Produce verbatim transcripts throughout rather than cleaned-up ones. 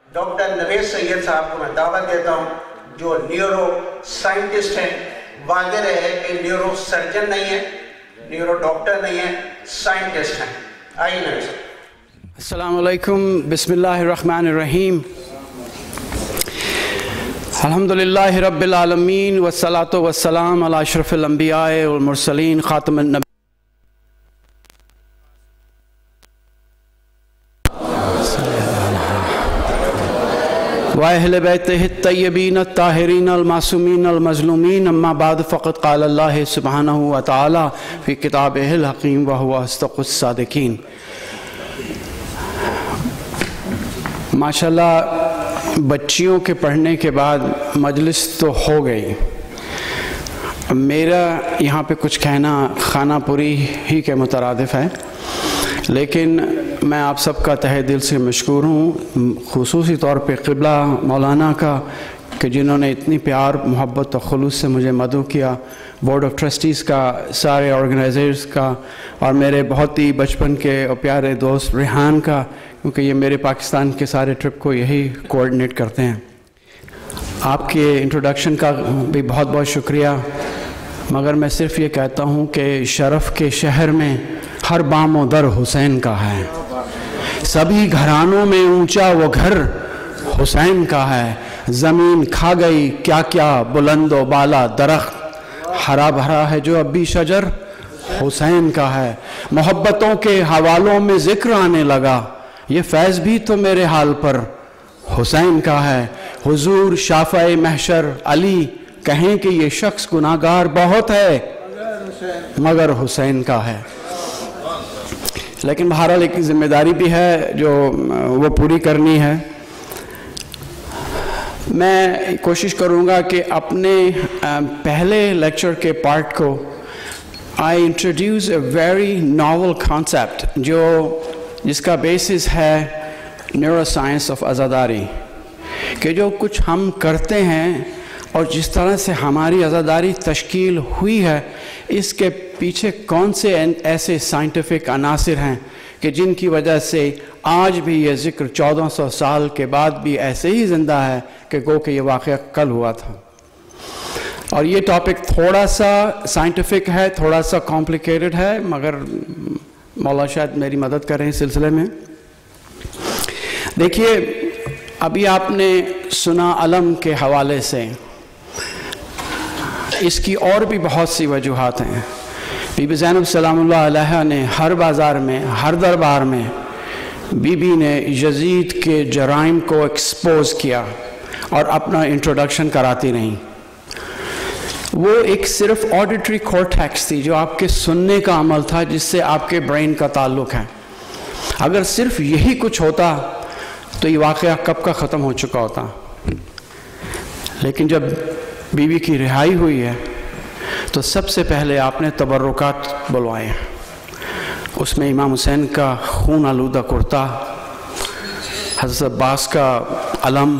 Doctor Naved Syed साहब को मैं दावत देता हूँ, जो न्यूरो साइंटिस्ट हैं। वाज़ेह है कि न्यूरो सर्जन नहीं है, न्यूरो डॉक्टर नहीं है, साइंटिस्ट हैं। आइए नवेद साहब। अस्सलामु अलैकुम, बिस्मिल्लाहिर्रहमानिर्रहीम। अल्हम्दुलिल्लाहि रब्बिल आलमीन वस्सलातु वस्सलाम अला अशरफिल अंबिया वल मुरसलीन खातमुन नबी व अहले बैतिहि तय्यबीन अत्ताहिरीन अल-मासूमीन अल-मज़लूमीन अम्मा बाद फ़क़द क़ाल अल्लाह सुब्हानहु व तआला फ़ी किताबिहिल हकीम व हुवा अस्दक़ुस सादिक़ीन। माशाल्लाह बच्चियों के पढ़ने के बाद मजलिस तो हो गई। मेरा यहाँ पे कुछ कहना खानापुरी ही के मुतरादिफ है, लेकिन मैं आप सबका तहे दिल से मशकूर हूँ, खुसूसी तौर पे क़िबला मौलाना का कि जिन्होंने इतनी प्यार मोहब्बत और खुलूस से मुझे मदऊ किया, बोर्ड ऑफ ट्रस्टीज़ का, सारे ऑर्गेनाइजर्स का, और मेरे बहुत ही बचपन के और प्यारे दोस्त रेहान का, क्योंकि ये मेरे पाकिस्तान के सारे ट्रिप को यही कोऑर्डिनेट करते हैं। आपके इंट्रोडक्शन का भी बहुत बहुत शुक्रिया, मगर मैं सिर्फ़ ये कहता हूँ कि शरफ़ के शहर में हर बामो दर हुसैन का है, सभी घरानों में ऊंचा वो घर हुसैन का है। ज़मीन खा गई क्या क्या बुलंदो बाला दरख्त, हरा भरा है जो अब भी शजर हुसैन का है। मोहब्बतों के हवालों में ज़िक्र आने लगा, ये फैज़ भी तो मेरे हाल पर हुसैन का है। हुजूर शाफ़ाए महशर अली कहें कि ये शख्स गुनाहगार बहुत है मगर हुसैन का है। लेकिन बहरहाल एक ज़िम्मेदारी भी है जो वो पूरी करनी है। मैं कोशिश करूँगा कि अपने पहले लेक्चर के पार्ट को I introduce a very novel concept जो जिसका बेसिस है न्यूरोसाइंस ऑफ आज़ादारी, कि जो कुछ हम करते हैं और जिस तरह से हमारी आज़ादारी तश्कील हुई है, इसके पीछे कौन से ऐसे साइंटिफिक अनासिर हैं कि जिनकी वजह से आज भी ये ज़िक्र चौदह सौ साल के बाद भी ऐसे ही ज़िंदा है कि गो कि ये वाक़या कल हुआ था। और ये टॉपिक थोड़ा सा साइंटिफिक है, थोड़ा सा कॉम्प्लिकेटेड है, मगर मौला शायद मेरी मदद करें इस सिलसिले में। देखिए, अभी आपने सुना अलम के हवाले से, इसकी और भी बहुत सी वजूहात हैं। बीबी ज़ैनब सलामुल्लाह अलैहा ने हर बाज़ार में, हर दरबार में बीबी ने यजीद के जराइम को एक्सपोज किया और अपना इंट्रोडक्शन कराती रहीं। वो एक सिर्फ ऑडिटरी कॉर्टेक्स थी जो आपके सुनने का अमल था, जिससे आपके ब्रेन का ताल्लुक़ है। अगर सिर्फ यही कुछ होता तो ये वाक़या कब का ख़त्म हो चुका होता। लेकिन जब बीवी की रिहाई हुई है तो सबसे पहले आपने तबर्रुकात बुलवाए। उसमें इमाम हुसैन का खून आलूदा कुर्ता, हज़रत अब्बास का अलम,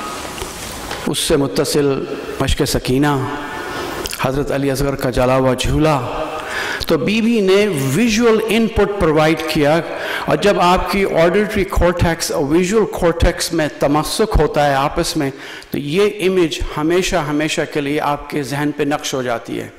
उससे मुत्तसिल मश्क सकीना, हज़रत अली असगर का जला हुआ झूला। तो बीवी ने विजुअल इनपुट प्रोवाइड किया, और जब आपकी ऑडिटरी कॉर्टेक्स और विजुअल कॉर्टेक्स में तमस्सुक होता है आपस में, तो ये इमेज हमेशा हमेशा के लिए आपके जहन पे नक्श हो जाती है।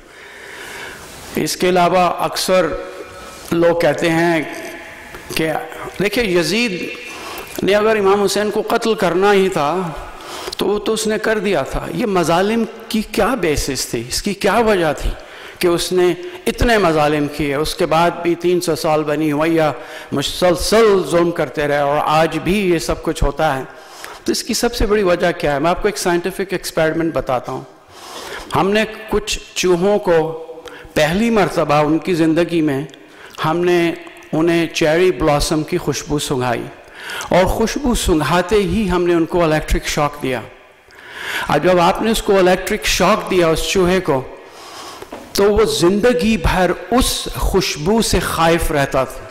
इसके अलावा अक्सर लोग कहते हैं कि देखिए, यजीद ने अगर इमाम हुसैन को कत्ल करना ही था तो वो तो उसने कर दिया था। ये मजालिम की क्या बेसिस थी, इसकी क्या वजह थी कि उसने इतने मजालिम किए, उसके बाद भी तीन सौ साल बनी उमैया मुसलसल जुल्म करते रहे और आज भी ये सब कुछ होता है। तो इसकी सबसे बड़ी वजह क्या है? मैं आपको एक साइंटिफिक एक्सपेरिमेंट बताता हूँ। हमने कुछ चूहों को पहली मर्तबा उनकी ज़िंदगी में हमने उन्हें चेरी ब्लॉसम की खुशबू सूंघाई, और खुशबू सूंघाते ही हमने उनको इलेक्ट्रिक शॉक दिया। और जब आपने उसको इलेक्ट्रिक शॉक दिया उस चूहे को, तो वो ज़िंदगी भर उस खुशबू से खाइफ रहता था।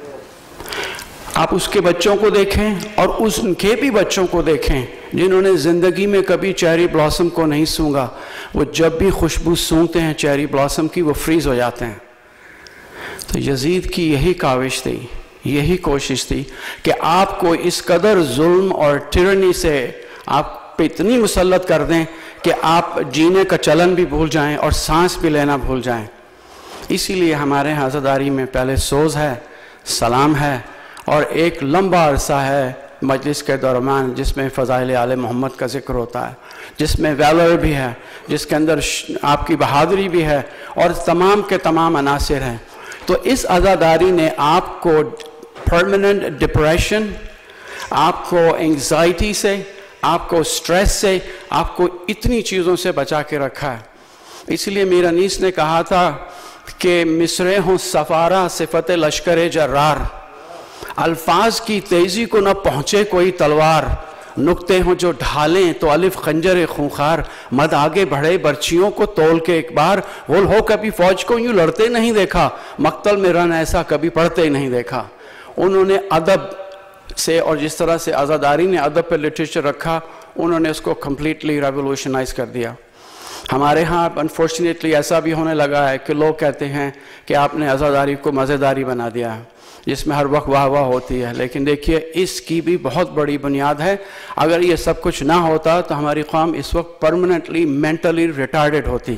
आप उसके बच्चों को देखें और उनके भी बच्चों को देखें जिन्होंने ज़िंदगी में कभी चेरी ब्लॉसम को नहीं सूंघा, वो जब भी खुशबू सूंघते हैं चेरी ब्लॉसम की, वो फ्रीज़ हो जाते हैं। तो यजीद की यही काविश थी, یہی کوشش تھی کہ آپ کو اس قدر ظلم اور ٹرنی سے آپ پہ اتنی مسلط کر دیں کہ آپ جینے کا چلن بھی بھول جائیں اور سانس بھی لینا بھول جائیں۔ اسی لیے ہمارے ہاں عزاداری میں پہلے سوز ہے، سلام ہے، اور ایک لمبا عرصہ ہے مجلس کے درمیان جس میں فضائل آل محمد کا ذکر ہوتا ہے، جس میں ویلر بھی ہے، جس کے اندر آپ کی بہادری بھی ہے، اور تمام کے تمام عناصر ہیں۔ تو اس عزاداری نے آپ کو پرماننٹ ڈپریشن، آپ کو انگزائٹی سے، آپ کو سٹریس سے، آپ کو اتنی چیزوں سے بچا کے رکھا ہے۔ اس لیے میرا نیس نے کہا تھا کہ مصرے ہوں سفارہ صفت لشکر جرار، الفاظ کی تیزی کو نہ پہنچے کوئی تلوار، نکتے ہوں جو ڈھالیں تو الف خنجر خونخوار، مد آگے بڑھے برچیوں کو تول کے ایک بار، غل ہو کبھی فوج کو یوں لڑتے نہیں دیکھا، مقتل میں رن ایسا کبھی پڑھتے نہیں دیکھا۔ انہوں نے ادب سے، اور جس طرح سے عزاداری نے ادب پہ لٹریچر رکھا، انہوں نے اس کو کمپلیٹلی ریولوشنائز کر دیا۔ ہمارے ہاں انفارچونیٹلی ایسا بھی ہونے لگا ہے کہ لوگ کہتے ہیں کہ آپ نے عزاداری کو مزیداری بنا دیا ہے، جس میں ہر وقت واہ واہ ہوتی ہے، لیکن دیکھیے اس کی بھی بہت بڑی بنیاد ہے۔ اگر یہ سب کچھ نہ ہوتا تو ہماری قوم اس وقت پرماننٹلی مینٹلی ریٹارڈڈ ہوتی۔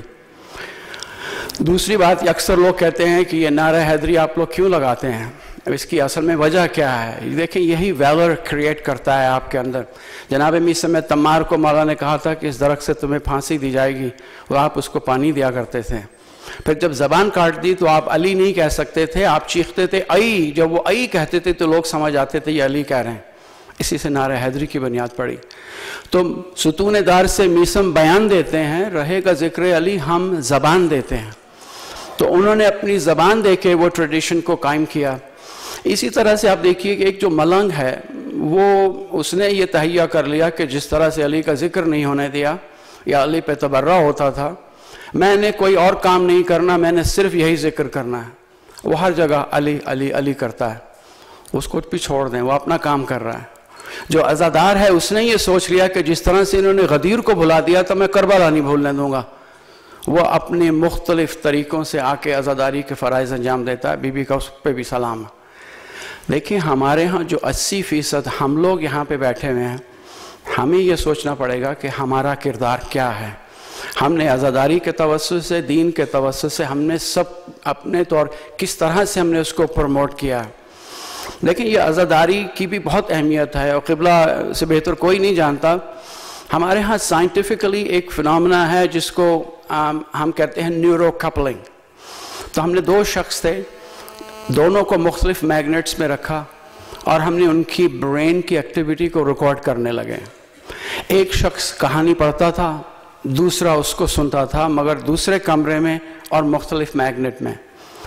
دوسری بات، یہ اکثر لوگ کہتے ہیں کہ یہ نعرہ حیدری آپ لوگ کیوں لگاتے ہیں، اب اس کی اصل میں وجہ کیا ہے؟ دیکھیں یہی ویلر کریٹ کرتا ہے آپ کے اندر۔ جناب میثم تمار کو مولا نے کہا تھا کہ اس درخت سے تمہیں پھانسی دی جائے گی، اور آپ اس کو پانی دیا کرتے تھے۔ پھر جب زبان کاٹ دی تو آپ علی نہیں کہہ سکتے تھے، آپ چیختے تھے ای، جب وہ ای کہتے تھے تو لوگ سمجھ آتے تھے یہ علی کہہ رہے ہیں۔ اسی سے نعرہ حیدری کی بنیاد پڑی۔ تو ستون دار سے میثم بیان دیتے ہیں، رہے گا ذکر علی ہم زبان دیتے ہیں۔ تو انہوں نے اپنی زبان دے کے وہ ٹریڈیشن کو قائم کیا۔ اسی طرح سے آپ دیکھیے کہ ایک جو ملنگ ہے وہ اس نے یہ تہیہ کر لیا کہ جس طرح سے علی کا ذکر نہیں ہونے دیا یا علی پہ تبرہ ہوتا تھا، میں نے کوئی اور کام نہیں کرنا، میں نے صرف یہی ذکر کرنا ہے۔ وہ ہر جگہ علی علی علی کرتا ہے، اس کو بھی چھوڑ دیں، وہ اپنا کام کر رہا ہے۔ جو عزادار ہے اس نے یہ سوچ لیا کہ جس طرح سے انہوں نے غدیر کو بھلا دیا تو میں کربلا نہیں بھولنے دوں گا۔ وہ اپنے مختلف طریقوں سے آ کے عزاداری کے فرائض انجام دیتا ہے۔ بی بی کا اس پہ بھی سلام ہے۔ دیکھیں ہمارے ہاں جو اسی فیصد ہم لوگ یہاں پہ بیٹھے ہوئے ہیں، ہمیں یہ سوچنا پڑے گا کہ ہمارا کردار کیا ہے۔ ہم نے عزاداری کے توسط سے، دین کے توسط سے، ہم نے سب اپنے طور کس طرح سے ہم نے اس کو پروموٹ کیا ہے۔ لیکن یہ عزاداری کی بھی بہت اہمیت ہے، اور قبلہ سے بہتر کوئی نہیں جانتا۔ ہمارے ہاں سائنٹیفکلی ایک فنامنا ہے جس کو ہم کہتے ہیں نیورو کپلنگ۔ تو ہم نے دو شخص تھے، دونوں کو مختلف میگنیٹس میں رکھا، اور ہم نے ان کی برین کی ایکٹیویٹی کو ریکارڈ کرنے لگے۔ ایک شخص کہانی پڑھتا تھا، دوسرا اس کو سنتا تھا، مگر دوسرے کمرے میں اور مختلف میگنیٹ میں۔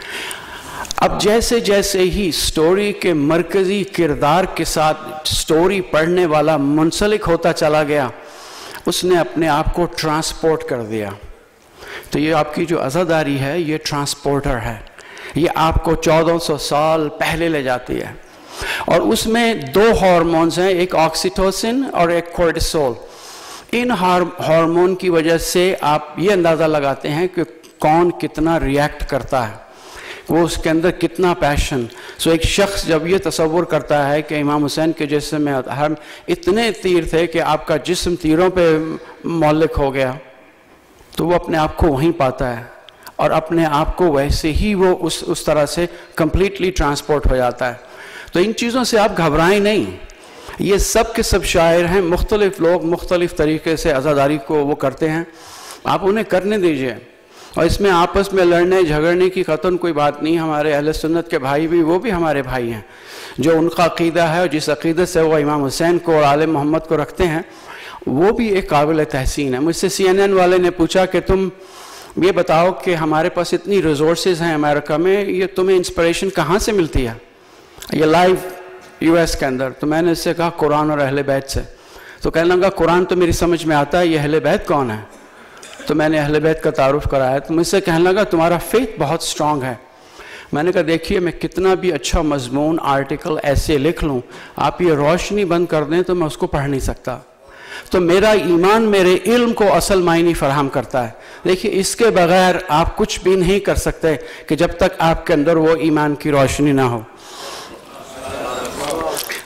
اب جیسے جیسے ہی سٹوری کے مرکزی کردار کے ساتھ سٹوری پڑھنے والا منسلک ہوتا چلا گیا، اس نے اپنے آپ کو ٹرانسپورٹ کر دیا۔ تو یہ آپ کی جو عزاداری ہے یہ ٹرانسپورٹر ہے، یہ آپ کو چودہ سو سال پہلے لے جاتی ہے۔ اور اس میں دو ہارمونز ہیں، ایک آکسیٹوسن اور ایک کورٹیسول۔ ان ہارمون کی وجہ سے آپ یہ اندازہ لگاتے ہیں کہ کون کتنا ریاکٹ کرتا ہے، وہ اس کے اندر کتنا پیشن۔ سو ایک شخص جب یہ تصور کرتا ہے کہ امام حسین کے جسم میں ہم اتنے تیر تھے کہ آپ کا جسم تیروں پہ معلق ہو گیا، تو وہ اپنے آپ کو وہیں پاتا ہے، اور اپنے آپ کو ویسے ہی وہ اس اس طرح سے کمپلیٹلی ٹرانسپورٹ ہو جاتا ہے۔ تو ان چیزوں سے آپ گھبرائیں نہیں، یہ سب کے سب شاعر ہیں، مختلف لوگ مختلف طریقے سے عزاداری کو وہ کرتے ہیں، آپ انہیں کرنے دیجئے۔ اور اس میں آپس میں لڑنے جھگڑنے کی قطعاً کوئی بات نہیں۔ ہمارے اہل سنت کے بھائی بھی، وہ بھی ہمارے بھائی ہیں، جو ان کا عقیدہ ہے اور جس عقیدت سے وہ امام حسین کو اور آل محمد کو رکھتے ہیں، وہ بھی ایک قابل تحسین ہے۔ مجھ سے سی این این والے نے پوچھا کہ تم یہ بتاؤ کہ ہمارے پاس اتنی ریسورسز ہیں امریکہ میں، یہ تمہیں انسپریشن کہاں سے ملتی ہے یہ لائیو یو ایس کے اندر؟ تو میں نے اس سے کہا قرآن اور اہل بیت سے۔ تو کہنے لگا قرآن تو میری سمجھ میں آتا ہے، یہ اہل بیت کون ہے؟ تو میں نے اہل بیت کا تعارف کرایا، تو مجھ سے کہنے لگا تمہارا فیتھ بہت سٹرونگ ہے۔ میں نے کہا دیکھیے میں کتنا بھی اچھا مضمون آرٹیکل ایسے لکھ لوں، آپ یہ روشنی بند کر دیں تو میں اس کو پڑھ نہیں سکتا۔ تو میرا ایمان میرے علم کو اصل معنی فراہم کرتا ہے۔ دیکھیے اس کے بغیر آپ کچھ بھی نہیں کر سکتے کہ جب تک آپ کے اندر وہ ایمان کی روشنی نہ ہو۔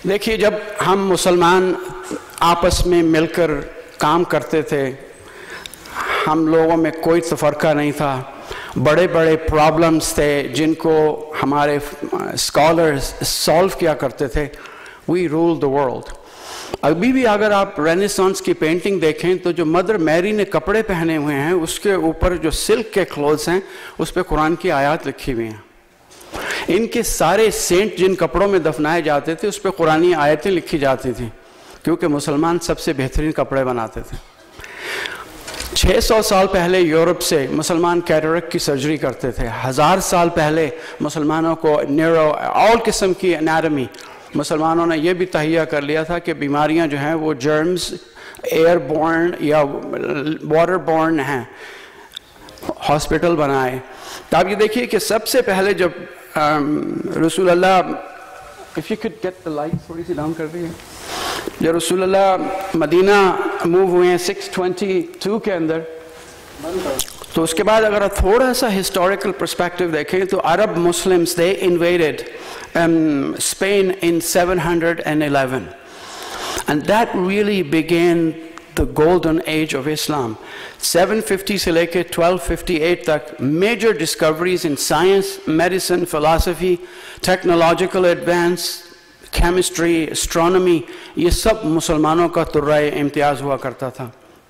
دیکھیے جب ہم مسلمان آپس میں مل کر کام کرتے تھے ہم لوگوں میں کوئی تفرقہ نہیں تھا، بڑے بڑے پرابلمز تھے جن کو ہمارے اسکالرز سالو کیا کرتے تھے. We rule the world. ابھی بھی اگر آپ رینیسانس کی پینٹنگ دیکھیں تو جو مدر میری نے کپڑے پہنے ہوئے ہیں اس کے اوپر جو سلک کے کلوتھس ہیں اس پہ قرآن کی آیات لکھی ہوئی ہیں. ان کے سارے سینٹ جن کپڑوں میں دفنائے جاتے تھے اس پہ قرآنی آیتیں لکھی جاتی تھیں کیونکہ مسلمان سب سے بہترین کپڑے بناتے تھے. چھ سو سال پہلے یورپ سے مسلمان کیٹریکٹ کی سرجری کرتے تھے. ہزار سال پہلے مسلمانوں کو نیورو آل قسم کی انیٹمی مسلمانوں نے یہ بھی تہیہ کر لیا تھا کہ بیماریاں جو ہیں وہ جرمز ایئر بورن یا واٹر بورن ہیں. ہاسپٹل بنائے. تو آپ یہ دیکھیے کہ سب سے پہلے جب رسول اللہ if you could get the light تھوڑی سی ڈاؤن کر دیئے جب رسول اللہ مدینہ موو ہوئے ہیں سکس ٹوینٹی ٹو کے اندر تو اس کے بعد اگر آپ تھوڑا سا ہسٹوریکل پرسپیکٹو دیکھیں تو عرب Muslims they invaded um, Spain in seven hundred eleven and that really began the golden age of Islam. seven fifty سے لے کے twelve fifty-eight تک major discoveries in science, medicine, philosophy, technological advance, chemistry, astronomy یہ سب مسلمانوں کا ترائے امتیاز ہوا کرتا تھا.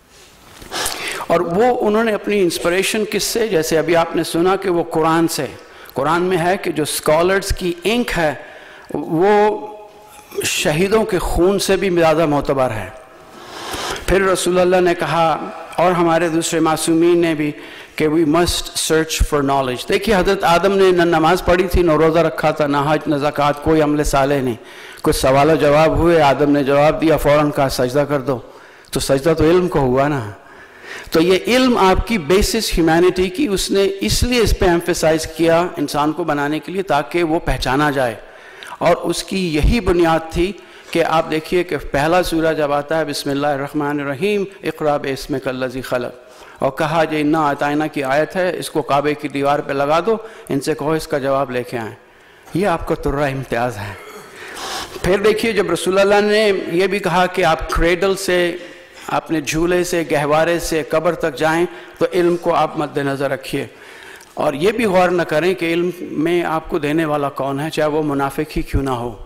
اور وہ انہوں نے اپنی انسپریشن کس سے، جیسے ابھی آپ نے سنا کہ وہ قرآن سے، قرآن میں ہے کہ جو اسکالرز کی انک ہے وہ شہیدوں کے خون سے بھی زیادہ معتبر ہے. پھر رسول اللہ نے کہا اور ہمارے دوسرے معصومین نے بھی کہ we must search for knowledge. دیکھیے حضرت آدم نے نہ نماز پڑھی تھی، نہ روزہ رکھا تھا، نہ حج، نہ زکوٰۃ، کوئی عمل صالح نہیں. کچھ سوال و جواب ہوئے، آدم نے جواب دیا، فوراً کہا سجدہ کر دو. تو سجدہ تو علم کو ہوا نا. تو یہ علم آپ کی بیسس ہیومینٹی کی اس نے اس لیے اس پہ ایمفیسائز کیا انسان کو بنانے کے لیے تاکہ وہ پہچانا جائے. اور اس کی یہی بنیاد تھی کہ آپ دیکھیے کہ پہلا سورہ جب آتا ہے بسم اللہ الرحمن الرحیم اقرأ باسمک الذی خلق اور کہا جو انا اعطیناک کی آیت ہے اس کو کعبے کی دیوار پہ لگا دو، ان سے کہو اس کا جواب لے کے آئیں. یہ آپ کا ترہ امتیاز ہے. پھر دیکھیے جب رسول اللہ نے یہ بھی کہا کہ آپ کریڈل سے اپنے جھولے سے گہوارے سے قبر تک جائیں تو علم کو آپ مد نظر رکھیے اور یہ بھی غور نہ کریں کہ علم میں آپ کو دینے والا کون ہے چاہے وہ منافق ہی کیوں نہ ہو.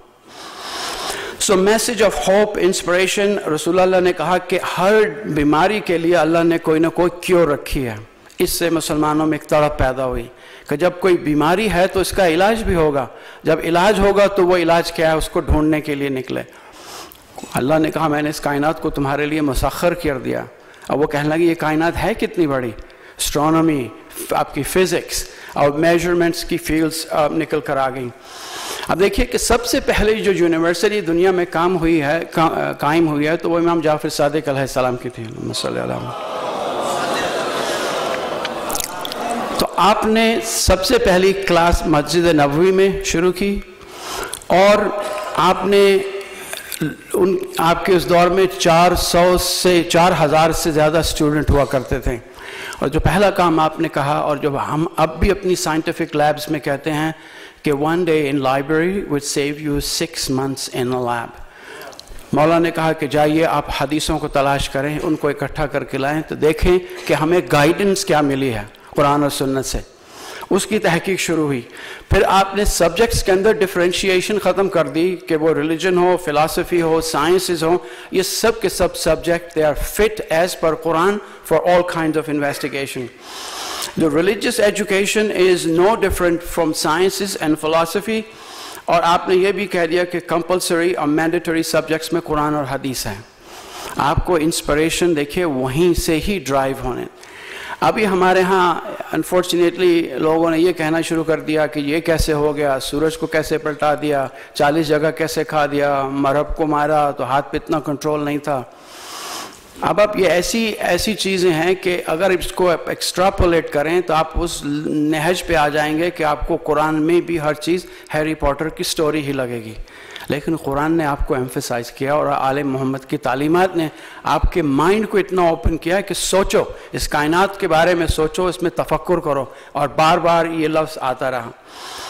So message of hope inspiration. رسول اللہ نے کہا کہ ہر بیماری کے لیے اللہ نے کوئی نہ کوئی کیور رکھی ہے. اس سے مسلمانوں میں ایک تڑپ پیدا ہوئی کہ جب کوئی بیماری ہے تو اس کا علاج بھی ہوگا، جب علاج ہوگا تو وہ علاج کیا ہے اس کو ڈھونڈنے کے لیے نکلے. اللہ نے کہا میں نے اس کائنات کو تمہارے لیے مسخر کر دیا. اب وہ کہنے لگے یہ کائنات ہے کتنی بڑی. اسٹرانومی، آپ کی فزکس اور میجرمنٹس کی فیلڈز نکل کر آ گئیں. اب دیکھیے کہ سب سے پہلے جو یونیورسٹی دنیا میں کام ہوئی ہے قائم ہوئی ہے تو وہ امام جعفر صادق علیہ السلام کی تھی. صلی اللہ علیہ وسلم. تو آپ نے سب سے پہلی کلاس مسجد نبوی میں شروع کی اور آپ نے ان آپ کے اس دور میں چار سو سے چار ہزار سے زیادہ اسٹوڈنٹ ہوا کرتے تھے. اور جو پہلا کام آپ نے کہا اور جو ہم اب بھی اپنی سائنٹیفک لیبز میں کہتے ہیں کہ one day in library would save you six months in a lab. مولا نے کہا کہ جائیے آپ حدیثوں کو تلاش کریں، ان کو اکٹھا کر کے لائیں تو دیکھیں کہ ہمیں گائیڈنس کیا ملی ہے قرآن اور سنت سے. اس کی تحقیق شروع ہوئی. پھر آپ نے سبجیکٹس کے اندر ڈفرینشیشن ختم کر دی کہ وہ ریلیجن ہو، فلاسفی ہو، سائنسز ہوں، یہ سب کے سب subject they are fit as per Quran for all kinds of investigation. The religious education is no different from sciences and philosophy. اور آپ نے یہ بھی کہہ دیا کہ کمپلسری اور مینڈیٹری سبجیکٹس میں قرآن اور حدیث ہے. آپ کو انسپریشن دیکھیے وہیں سے ہی ڈرائیو ہونے. ابھی ہمارے ہاں انفارچونیٹلی لوگوں نے یہ کہنا شروع کر دیا کہ یہ کیسے ہو گیا، سورج کو کیسے پلٹا دیا، چالیس جگہ کیسے کھا دیا، مرب کو مارا تو ہاتھ پہ اتنا کنٹرول نہیں تھا. اب اب یہ ایسی ایسی چیزیں ہیں کہ اگر اس کو ایکسٹراپولیٹ کریں تو آپ اس نہج پہ آ جائیں گے کہ آپ کو قرآن میں بھی ہر چیز ہیری پوٹر کی سٹوری ہی لگے گی. لیکن قرآن نے آپ کو ایمفیسائز کیا اور آل محمد کی تعلیمات نے آپ کے مائنڈ کو اتنا اوپن کیا کہ سوچو، اس کائنات کے بارے میں سوچو، اس میں تفکر کرو. اور بار بار یہ لفظ آتا رہا.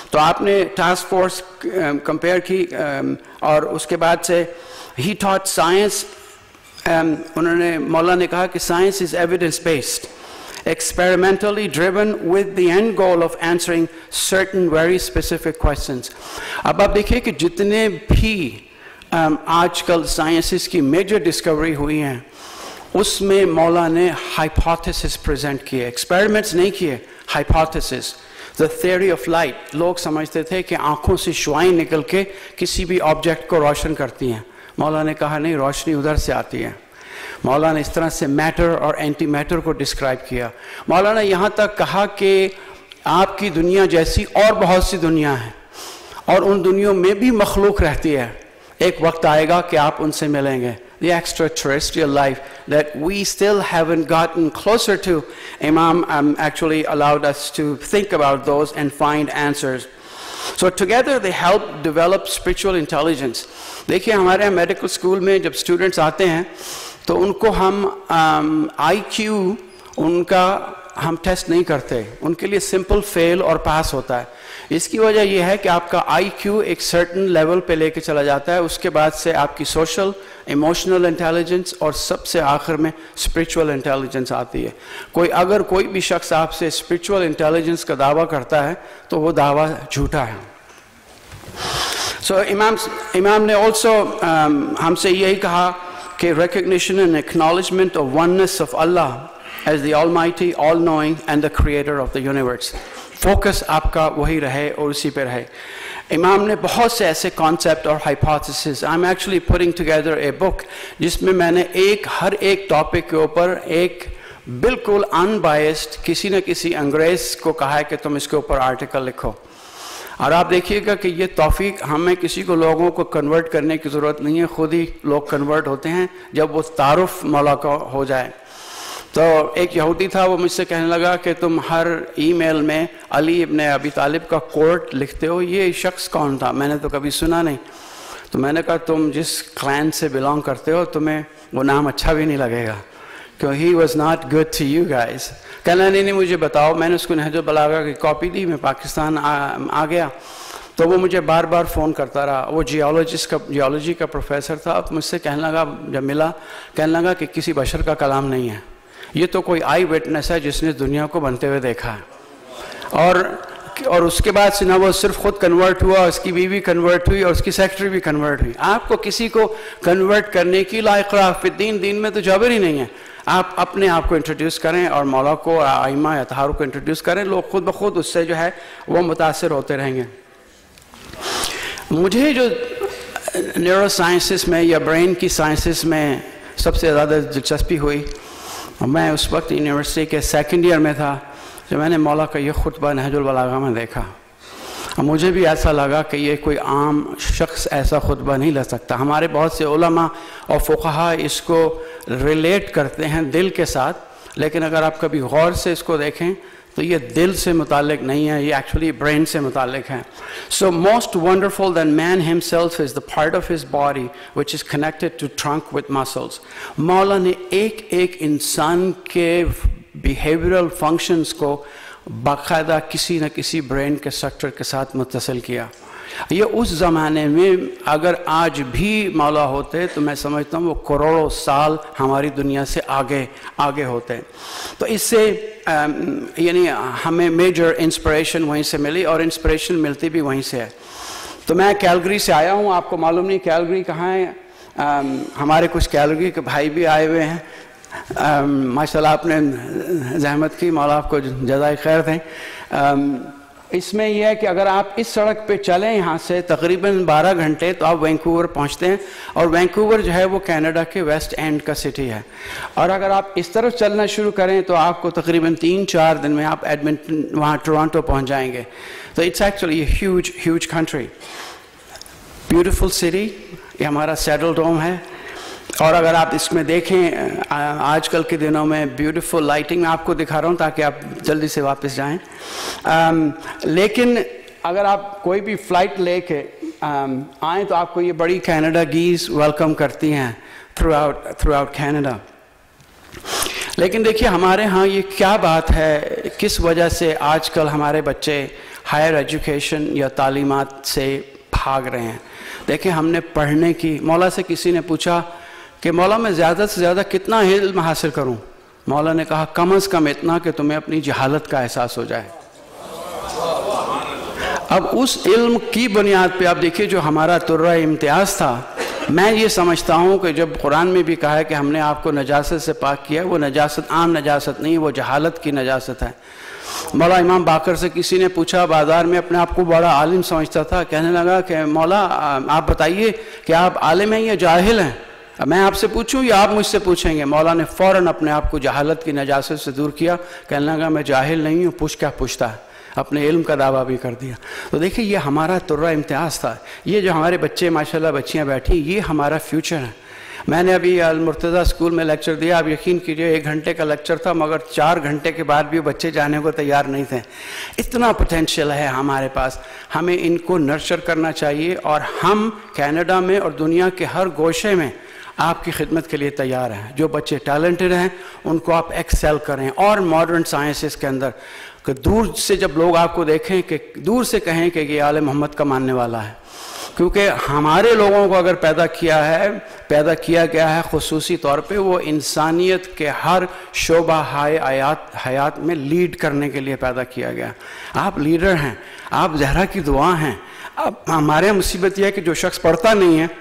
تو آپ نے ٹاسک فورس کمپیئر کی اور اس کے بعد سے ہی ٹاٹ سائنس. انہوں نے مولا نے کہا کہ science is evidence based, experimentally driven with the end goal of answering certain very specific questions. اب آپ دیکھیں کہ جتنے بھی آج کل سائنسز کی میجر ڈسکوری ہوئی ہیں اس میں مولا نے ہائپوتھیسس پریزنٹ کیے, ایکسپیریمنٹس نہیں کیے, hypothesis. The theory of light, لوگ سمجھتے تھے کہ آنکھوں سے شعائیں نکل کے کسی بھی آبجیکٹ کو روشن کرتی ہیں. مولا نے کہا نہیں, روشنی ادھر سے آتی ہے. مولا نے اس طرح سے میٹر اور اینٹی میٹر کو ڈسکرائب کیا. مولا نے یہاں تک کہا کہ آپ کی دنیا جیسی اور بہت سی دنیا ہیں اور ان دنیاوں میں بھی مخلوق رہتی ہے, ایک وقت آئے گا کہ آپ ان سے ملیں گے. The extraterrestrial life that we still haven't gotten closer to. Imam um, actually allowed us to think about those and find answers. So together they help develop spiritual intelligence. دیکھیے ہمارے یہاں میڈیکل اسکول میں جب students آتے ہیں تو ان کو ہم آئی کیو ان کا ہم ٹیسٹ نہیں کرتے, ان کے لیے سمپل فیل اور پاس ہوتا ہے. اس کی وجہ یہ ہے کہ آپ کا آئی کیو ایک سرٹن لیول پہ لے کے چلا جاتا ہے, اس کے بعد سے آپ کی سوشل ایموشنل انٹیلیجنس اور سب سے آخر میں اسپریچول انٹیلیجنس آتی ہے. کوئی اگر کوئی بھی شخص آپ سے اسپریچول انٹیلیجنس کا دعویٰ کرتا ہے تو وہ دعویٰ جھوٹا ہے. سو امام امام نے آلسو ہم سے یہی کہا کہ recognition and acknowledgement of oneness of اللہ as the almighty, all-knowing and the creator of the universe. Focus آپ کا وہی رہے اور اسی پہ رہے. امام نے بہت سے ایسے کانسیپٹ اور hypotheses, I'm actually putting together a book جس میں میں نے ایک ہر ایک ٹاپک کے اوپر ایک بالکل unbiased کسی نہ کسی انگریز کو کہا ہے کہ تم اس کے اوپر آرٹیکل لکھو. اور آپ دیکھیے گا کہ یہ توفیق ہمیں کسی کو لوگوں کو کنورٹ کرنے کی ضرورت نہیں ہے, خود ہی لوگ کنورٹ ہوتے ہیں جب وہ تعارف مولا کا ہو جائے. تو ایک یہودی تھا, وہ مجھ سے کہنے لگا کہ تم ہر ای میل میں علی ابن ابی طالب کا کوٹ لکھتے ہو, یہ شخص کون تھا, میں نے تو کبھی سنا نہیں. تو میں نے کہا تم جس کلین سے بلانگ کرتے ہو تمہیں وہ نام اچھا بھی نہیں لگے گا, کہ he was not good to you guys. کہنا نہیں نہیں مجھے بتاؤ. میں نے اس کو نہج البلاغہ کی کاپی دی, میں پاکستان آ گیا تو وہ مجھے بار بار فون کرتا رہا. وہ جیولوجسٹ کا جیولوجی کا پروفیسر تھا. اب مجھ سے کہنے لگا, جب ملا کہنے لگا کہ کسی بشر کا کلام نہیں ہے, یہ تو کوئی آئی وٹنس ہے جس نے دنیا کو بنتے ہوئے دیکھا ہے. اور اور اس کے بعد سے نہ وہ صرف خود کنورٹ ہوا, اس کی بیوی کنورٹ ہوئی اور اس کی سیکٹری بھی کنورٹ ہوئی. آپ کو کسی کو کنورٹ کرنے کی لا اکراہ فی الدین, دین میں تو جبر ہی نہیں ہے. آپ اپنے آپ کو انٹروڈیوس کریں اور مولا کو, ائمہ یا اطہار کو انٹروڈیوس کریں, لوگ خود بخود اس سے جو ہے وہ متاثر ہوتے رہیں گے. مجھے جو نیورو سائنسز میں یا برین کی سائنسز میں سب سے زیادہ دلچسپی ہوئی, میں اس وقت یونیورسٹی کے سیکنڈ ایئر میں تھا جو میں نے مولا کا یہ خطبہ نہج البلاغہ میں دیکھا. مجھے بھی ایسا لگا کہ یہ کوئی عام شخص ایسا خطبہ نہیں لے سکتا. ہمارے بہت سے علماء اور فقہاء اس کو ریلیٹ کرتے ہیں دل کے ساتھ, لیکن اگر آپ کبھی غور سے اس کو دیکھیں تو یہ دل سے متعلق نہیں ہے, یہ ایکچولی برین سے متعلق ہے. So most wonderful than man himself is the part of his body which is connected to trunk with muscles. مولا نے ایک ایک انسان کے بیہیویئرل فنکشنز کو باقاعدہ کسی نہ کسی برین کے سیکٹر کے ساتھ متصل کیا. یہ اس زمانے میں اگر آج بھی مولا ہوتے تو میں سمجھتا ہوں وہ کروڑوں سال ہماری دنیا سے آگے آگے ہوتے. تو اس سے یعنی ہمیں میجر انسپریشن وہیں سے ملی اور انسپریشن ملتی بھی وہیں سے ہے. تو میں کیلگری سے آیا ہوں, آپ کو معلوم نہیں کیلگری کہاں ہے. ہمارے کچھ کیلگری کے بھائی بھی آئے ہوئے ہیں. ماشاء اللہ آپ نے زحمت کی, مولا آپ کو جزائے خیر دیں. اس میں یہ ہے کہ اگر آپ اس سڑک پہ چلیں یہاں سے تقریباً بارہ گھنٹے تو آپ وینکوور پہنچتے ہیں, اور وینکوور جو ہے وہ کینیڈا کے ویسٹ اینڈ کا سٹی ہے. اور اگر آپ اس طرف چلنا شروع کریں تو آپ کو تقریباً تین چار دن میں آپ ایڈمنٹن وہاں ٹورانٹو پہنچ جائیں گے. تو it's actually huge huge country, beautiful city. یہ ہمارا سیٹل ہوم ہے. اور اگر آپ اس میں دیکھیں آج کل کے دنوں میں بیوٹیفل لائٹنگ میں آپ کو دکھا رہا ہوں تاکہ آپ جلدی سے واپس جائیں. لیکن اگر آپ کوئی بھی فلائٹ لے کے آئیں تو آپ کو یہ بڑی کینیڈا گیز ویلکم کرتی ہیں throughout throughout Canada. لیکن دیکھیے ہمارے ہاں یہ کیا بات ہے, کس وجہ سے آج کل ہمارے بچے ہائر ایجوکیشن یا تعلیمات سے بھاگ رہے ہیں. دیکھیں ہم نے پڑھنے کی، مولا سے کسی نے پوچھا کہ مولا میں زیادہ سے زیادہ کتنا علم حاصل کروں؟ مولا نے کہا کم از کم اتنا کہ تمہیں اپنی جہالت کا احساس ہو جائے. اب اس علم کی بنیاد پہ آپ دیکھیے جو ہمارا طرہ امتیاز تھا، میں یہ سمجھتا ہوں کہ جب قرآن میں بھی کہا ہے کہ ہم نے آپ کو نجاست سے پاک کیا، وہ نجاست عام نجاست نہیں، وہ جہالت کی نجاست ہے. مولا امام باقر سے کسی نے پوچھا، بازار میں اپنے آپ کو بڑا عالم سمجھتا تھا، کہنے لگا کہ مولا آپ بتائیے کہ آپ عالم ہیں یا جاہل ہیں؟ میں آپ سے پوچھوں یا آپ مجھ سے پوچھیں گے؟ مولا نے فوراً اپنے آپ کو جہالت کی نجاست سے دور کیا، کہنے لگا میں جاہل نہیں ہوں، پوچھ کیا پوچھتا ہے، اپنے علم کا دعویٰ بھی کر دیا. تو دیکھیں یہ ہمارا طرہ امتیاز تھا. یہ جو ہمارے بچے ماشاءاللہ بچیاں بیٹھی، یہ ہمارا فیوچر ہے. میں نے ابھی المرتضیٰ اسکول میں لیکچر دیا، آپ یقین کیجئے ایک گھنٹے کا لیکچر تھا، مگر چار گھنٹے کے بعد بھی بچے جانے کو تیار نہیں تھے. اتنا پوٹینشیل ہے ہمارے پاس، ہمیں ان کو نرچر کرنا چاہیے، اور ہم کینیڈا میں اور دنیا کے ہر گوشے میں آپ کی خدمت کے لیے تیار ہیں. جو بچے ٹیلنٹڈ ہیں ان کو آپ ایکسیل کریں، اور ماڈرن سائنسز کے اندر کہ دور سے جب لوگ آپ کو دیکھیں کہ دور سے کہیں کہ یہ آل محمد کا ماننے والا ہے. کیونکہ ہمارے لوگوں کو اگر پیدا کیا ہے پیدا کیا گیا ہے خصوصی طور پہ، وہ انسانیت کے ہر شعبہ حیات حیات میں لیڈ کرنے کے لیے پیدا کیا گیا. آپ لیڈر ہیں، آپ زہرا کی دعا ہیں. اب ہمارے مصیبت یہ ہے کہ جو شخص پڑھتا نہیں ہے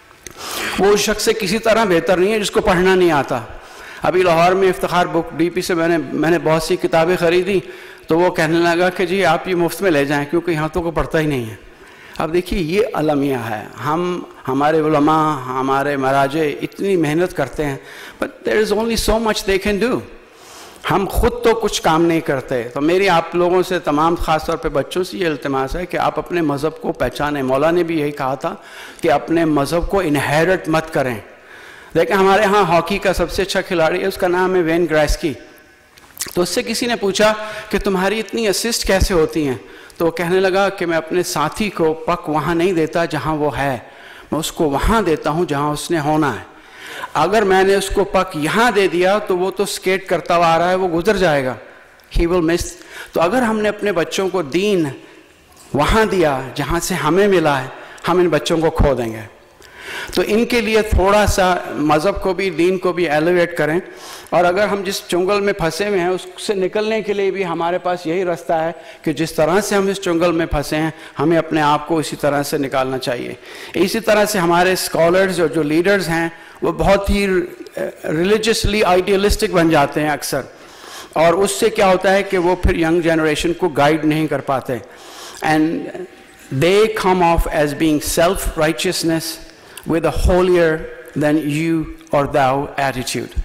وہ اس شخص سے کسی طرح بہتر نہیں ہے جس کو پڑھنا نہیں آتا. ابھی لاہور میں افتخار بک ڈی پی سے میں نے میں نے بہت سی کتابیں خریدی، تو وہ کہنے لگا کہ جی آپ یہ مفت میں لے جائیں کیونکہ یہاں تو کوئی پڑھتا ہی نہیں ہے. اب دیکھیے یہ المیہ ہے. ہم ہمارے علماء ہمارے مراجع اتنی محنت کرتے ہیں، but there is only so much they can do. ہم خود تو کچھ کام نہیں کرتے. تو میری آپ لوگوں سے تمام خاص طور پہ بچوں سے یہ التماس ہے کہ آپ اپنے مذہب کو پہچانیں. مولا نے بھی یہی کہا تھا کہ اپنے مذہب کو انہیرٹ مت کریں. دیکھیں ہمارے ہاں ہاکی کا سب سے اچھا کھلاڑی ہے، اس کا نام ہے وین گرائسکی. تو اس سے کسی نے پوچھا کہ تمہاری اتنی اسسٹ کیسے ہوتی ہیں؟ تو وہ کہنے لگا کہ میں اپنے ساتھی کو پک وہاں نہیں دیتا جہاں وہ ہے، میں اس کو وہاں دیتا ہوں جہاں اس نے ہونا ہے. اگر میں نے اس کو پک یہاں دے دیا تو وہ تو سکیٹ کرتا ہوا آ رہا ہے، وہ گزر جائے گا، ہی ول مس. تو اگر ہم نے اپنے بچوں کو دین وہاں دیا جہاں سے ہمیں ملا ہے، ہم ان بچوں کو کھو دیں گے. تو ان کے لیے تھوڑا سا مذہب کو بھی دین کو بھی ایلیویٹ کریں. اور اگر ہم جس چنگل میں پھنسے ہوئے ہیں اس سے نکلنے کے لیے بھی ہمارے پاس یہی راستہ ہے کہ جس طرح سے ہم اس چنگل میں پھنسے ہیں ہمیں اپنے آپ کو اسی طرح سے نکالنا چاہیے. اسی طرح سے ہمارے اسکالرز اور جو لیڈرز ہیں وہ بہت ہی ریلیجسلی آئیڈیلسٹک بن جاتے ہیں اکثر، اور اس سے کیا ہوتا ہے کہ وہ پھر ینگ جنریشن کو گائیڈ نہیں کر پاتے. And they come off as being self righteousness with a holier than you or thou attitude.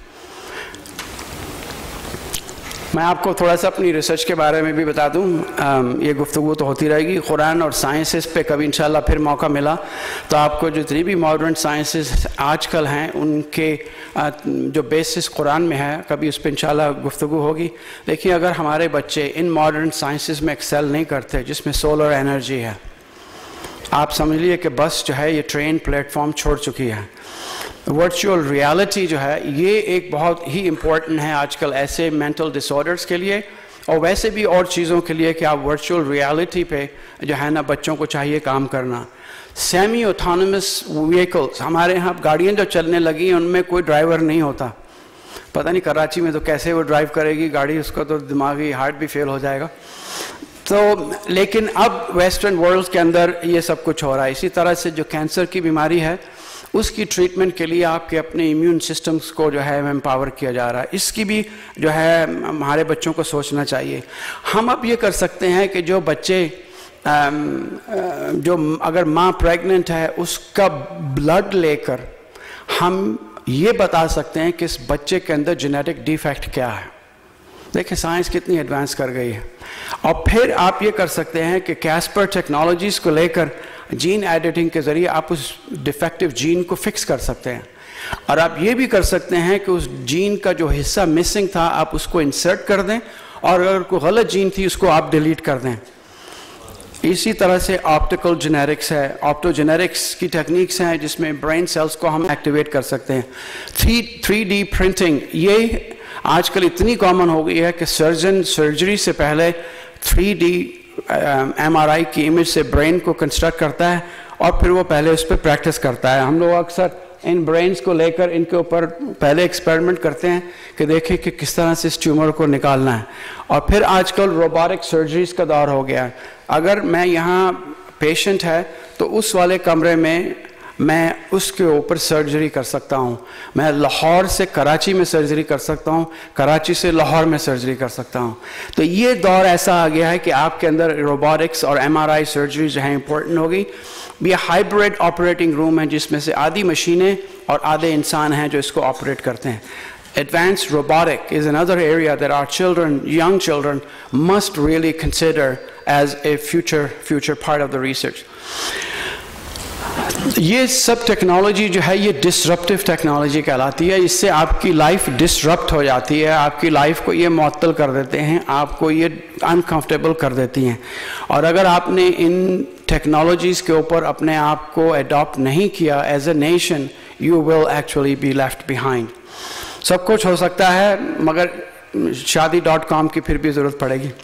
میں آپ کو تھوڑا سا اپنی ریسرچ کے بارے میں بھی بتا دوں. یہ گفتگو تو ہوتی رہے گی. قرآن اور سائنسز پہ کبھی انشاءاللہ پھر موقع ملا تو آپ کو جتنی بھی ماڈرن سائنسز آج کل ہیں ان کے جو بیسس قرآن میں ہے کبھی اس پہ انشاءاللہ گفتگو ہوگی. دیکھیے اگر ہمارے بچے ان ماڈرن سائنسز میں ایکسیل نہیں کرتے جس میں سولر انرجی ہے، آپ سمجھ لیے کہ بس جو ہے یہ ٹرین پلیٹ فارم چھوڑ چکی ہے. ورچوئل ریالٹی جو ہے یہ ایک بہت ہی امپورٹنٹ ہے آج کل ایسے مینٹل ڈس آرڈرس کے لیے اور ویسے بھی اور چیزوں کے لیے کہ آپ ورچوئل ریالٹی پہ جو ہے نا بچوں کو چاہیے کام کرنا. سیمی اوٹونومس وہیکلس ہمارے یہاں گاڑیاں جو چلنے لگی ہیں ان میں کوئی ڈرائیور نہیں ہوتا. پتہ نہیں کراچی میں تو کیسے وہ ڈرائیو کرے گی گاڑی، اس کا تو دماغی ہارٹ بھی فیل ہو جائے گا. تو لیکن اب ویسٹرن ورلڈ کے اندر یہ سب کچھ ہو رہا ہے. اسی طرح سے جو کینسر کی بیماری ہے اس کی ٹریٹمنٹ کے لیے آپ کے اپنے امیون سسٹمز کو جو ہے امپاور کیا جا رہا ہے. اس کی بھی جو ہے ہمارے بچوں کو سوچنا چاہیے. ہم اب یہ کر سکتے ہیں کہ جو بچے جو اگر ماں پریگننٹ ہے اس کا بلڈ لے کر ہم یہ بتا سکتے ہیں کہ اس بچے کے اندر جینیٹک ڈیفیکٹ کیا ہے. دیکھیں سائنس کتنی ایڈوانس کر گئی ہے. اور پھر آپ یہ کر سکتے ہیں کہ کیسپر ٹیکنالوجیز کو لے کر جین ایڈیٹنگ کے ذریعے آپ اس ڈیفیکٹیو جین کو فکس کر سکتے ہیں. اور آپ یہ بھی کر سکتے ہیں کہ اس جین کا جو حصہ مسنگ تھا آپ اس کو انسرٹ کر دیں، اور اگر کوئی غلط جین تھی اس کو آپ ڈیلیٹ کر دیں. اسی طرح سے آپٹیکل جینیرکس ہے، آپٹو جینیرکس کی ٹیکنیکس ہیں جس میں برین سیلز کو ہم ایکٹیویٹ کر سکتے ہیں. تھری تھری ڈی پرنٹنگ یہ آج کل اتنی کامن ہو گئی ہے کہ سرجن سرجری سے پہلے three D M R I کی امیج سے برین کو کنسٹرکٹ کرتا ہے اور پھر وہ پہلے اس پہ پریکٹس کرتا ہے. ہم لوگ اکثر ان برینز کو لے کر ان کے اوپر پہلے ایکسپیریمنٹ کرتے ہیں کہ دیکھیں کہ کس طرح سے اس ٹیومر کو نکالنا ہے, اور پھر آج کل روبوٹک سرجریز کا دور ہو گیا ہے. اگر میں یہاں پیشنٹ ہے تو اس والے کمرے میں میں اس کے اوپر سرجری کر سکتا ہوں. میں لاہور سے کراچی میں سرجری کر سکتا ہوں, کراچی سے لاہور میں سرجری کر سکتا ہوں. تو یہ دور ایسا آ گیا ہے کہ آپ کے اندر روبوٹکس اور ایم آر آئی سرجری جو ہیں امپورٹنٹ ہوگی. یہ ہائبرڈ آپریٹنگ روم ہے جس میں سے آدھی مشینیں اور آدھے انسان ہیں جو اس کو آپریٹ کرتے ہیں. Advanced robotic is another area that our children, young children, must really consider as a future future part of the research. یہ سب ٹیکنالوجی جو ہے یہ ڈسرپٹیو ٹیکنالوجی کہلاتی ہے. اس سے آپ کی لائف ڈسرپٹ ہو جاتی ہے, آپ کی لائف کو یہ معطل کر دیتے ہیں, آپ کو یہ انکمفرٹیبل کر دیتی ہیں. اور اگر آپ نے ان ٹیکنالوجیز کے اوپر اپنے آپ کو اڈاپٹ نہیں کیا as a nation, you will actually be left behind. سب کچھ ہو سکتا ہے مگر شادی ڈاٹ کام کی پھر بھی ضرورت پڑے گی.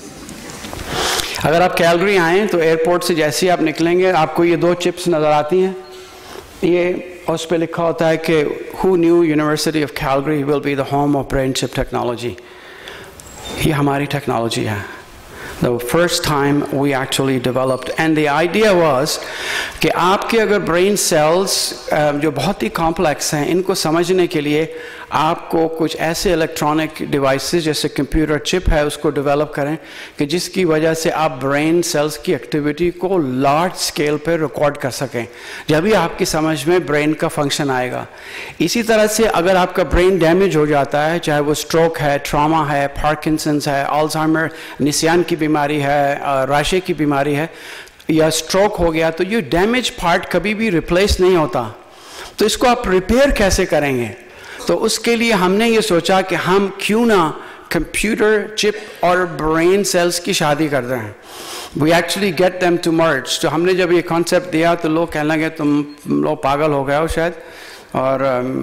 اگر آپ کیلگری آئیں تو ایئرپورٹ سے جیسے ہی آپ نکلیں گے آپ کو یہ دو چپس نظر آتی ہیں. یہ اس پہ لکھا ہوتا ہے کہ who knew University of Calgary will be the home of brain chip technology. یہ ہماری ٹیکنالوجی ہے. The first time we actually developed, and the idea was کہ آپ کے اگر برین سیلز جو بہت ہی کمپلیکس ہیں ان کو سمجھنے کے لیے آپ کو کچھ ایسے الیکٹرانک ڈیوائسز جیسے کمپیوٹر چپ ہے اس کو ڈیولپ کریں کہ جس کی وجہ سے آپ برین سیلز کی ایکٹیویٹی کو لارج سکیل پہ ریکارڈ کر سکیں. جبھی آپ کی سمجھ میں برین کا فنکشن آئے گا. اسی طرح سے اگر آپ کا برین ڈیمیج ہو جاتا ہے, چاہے وہ اسٹروک ہے, ٹراما ہے, پارکنسنس ہے, الزائمر نسیان کی بیماری ہے, راشے کی بیماری ہے, یا اسٹروک ہو گیا, تو یہ ڈیمیج پارٹ کبھی بھی ریپلیس نہیں ہوتا. تو اس کو آپ ریپیئر کیسے کریں گے؟ تو اس کے لیے ہم نے یہ سوچا کہ ہم کیوں نہ کمپیوٹر چپ اور برین سیلز کی شادی کر دیں. We actually get them to merge. تو ہم نے جب یہ کانسیپٹ دیا تو لوگ کہنے لگے تم لوگ پاگل ہو گئے ہو شاید. اور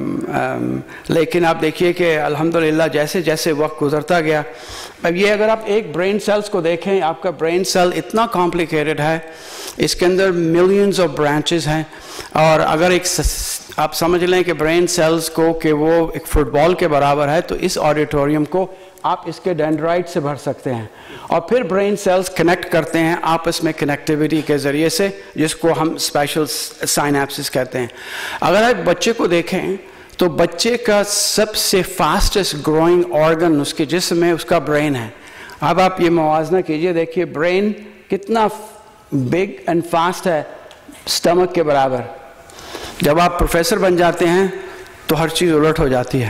لیکن آپ دیکھیے کہ الحمدللہ جیسے جیسے وقت گزرتا گیا, اب یہ اگر آپ ایک برین سیلز کو دیکھیں, آپ کا برین سیل اتنا کمپلیکیٹڈ ہے, اس کے اندر ملینز آف برانچز ہیں. اور اگر ایک آپ سمجھ لیں کہ برین سیلز کو کہ وہ ایک فٹ بال کے برابر ہے, تو اس آڈیٹوریم کو آپ اس کے ڈینڈرائٹ سے بھر سکتے ہیں. اور پھر برین سیلز کنیکٹ کرتے ہیں آپس میں کنیکٹیوٹی کے ذریعے سے, جس کو ہم اسپیشل سائنیپسز کہتے ہیں. اگر آپ بچے کو دیکھیں تو بچے کا سب سے فاسٹسٹ گروئنگ آرگن اس کے جسم میں اس کا برین ہے. اب آپ یہ موازنہ کیجئے, دیکھیے برین کتنا بگ اینڈ فاسٹ ہے, سٹمک کے برابر. جب آپ پروفیسر بن جاتے ہیں تو ہر چیز الٹ ہو جاتی ہے.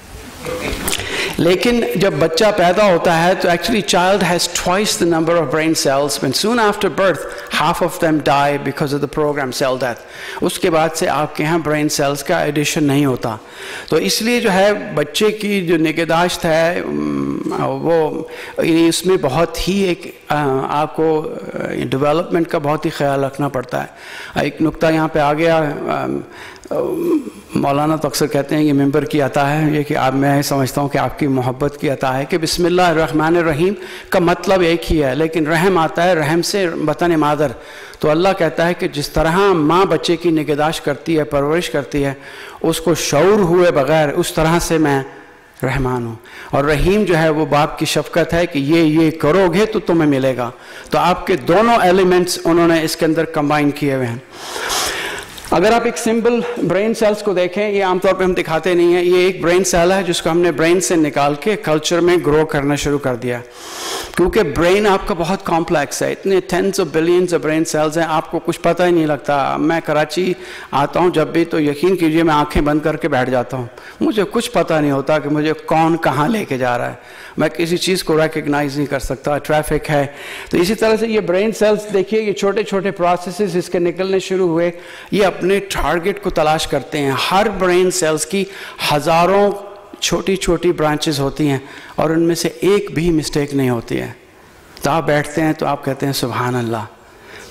لیکن جب بچہ پیدا ہوتا ہے تو actually child has twice the number of brain cells, when soon after birth half of them die because of the program cell death. اس کے بعد سے آپ کے یہاں برین سیلز کا ایڈیشن نہیں ہوتا. تو اس لیے جو ہے بچے کی جو نگہداشت ہے وہ اس میں بہت ہی ایک آپ کو ڈیولپمنٹ کا بہت ہی خیال رکھنا پڑتا ہے. ایک نقطہ یہاں پہ آ گیا, مولانا تو اکثر کہتے ہیں یہ ممبر کی عطا ہے, یہ کہ آپ میں سمجھتا ہوں کہ آپ کی محبت کی عطا ہے کہ بسم اللہ الرحمن الرحیم کا مطلب ایک ہی ہے, لیکن رحم آتا ہے رحم سے بطن مادر. تو اللہ کہتا ہے کہ جس طرح ماں بچے کی نگہداشت کرتی ہے, پرورش کرتی ہے, اس کو شعور ہوئے بغیر, اس طرح سے میں رحمان ہوں. اور رحیم جو ہے وہ باپ کی شفقت ہے کہ یہ یہ کرو گے تو تمہیں ملے گا. تو آپ کے دونوں ایلیمنٹس انہوں نے اس کے اندر کمبائن کیے ہوئے ہیں. اگر آپ ایک سمپل برین سیلز کو دیکھیں, یہ عام طور پہ ہم دکھاتے نہیں ہیں, یہ ایک برین سیل ہے جس کو ہم نے برین سے نکال کے کلچر میں گرو کرنا شروع کر دیا, کیونکہ برین آپ کا بہت کمپلیکس ہے. اتنے tens of billions of brain cells ہیں, آپ کو کچھ پتہ ہی نہیں لگتا. میں کراچی آتا ہوں جب بھی تو یقین کیجئے میں آنکھیں بند کر کے بیٹھ جاتا ہوں, مجھے کچھ پتہ نہیں ہوتا کہ مجھے کون کہاں لے کے جا رہا ہے. میں کسی چیز کو ریکگنائز نہیں کر سکتا, ٹریفک ہے. تو اسی طرح سے یہ برین سیلز دیکھیے, یہ چھوٹے چھوٹے پروسیسز اس کے نکلنے شروع ہوئے, یہ اپنے ٹارگٹ کو تلاش کرتے ہیں. ہر برین سیلز کی ہزاروں چھوٹی چھوٹی برانچز ہوتی ہیں اور ان میں سے ایک بھی مسٹیک نہیں ہوتی ہے. تو آپ بیٹھتے ہیں تو آپ کہتے ہیں سبحان اللہ.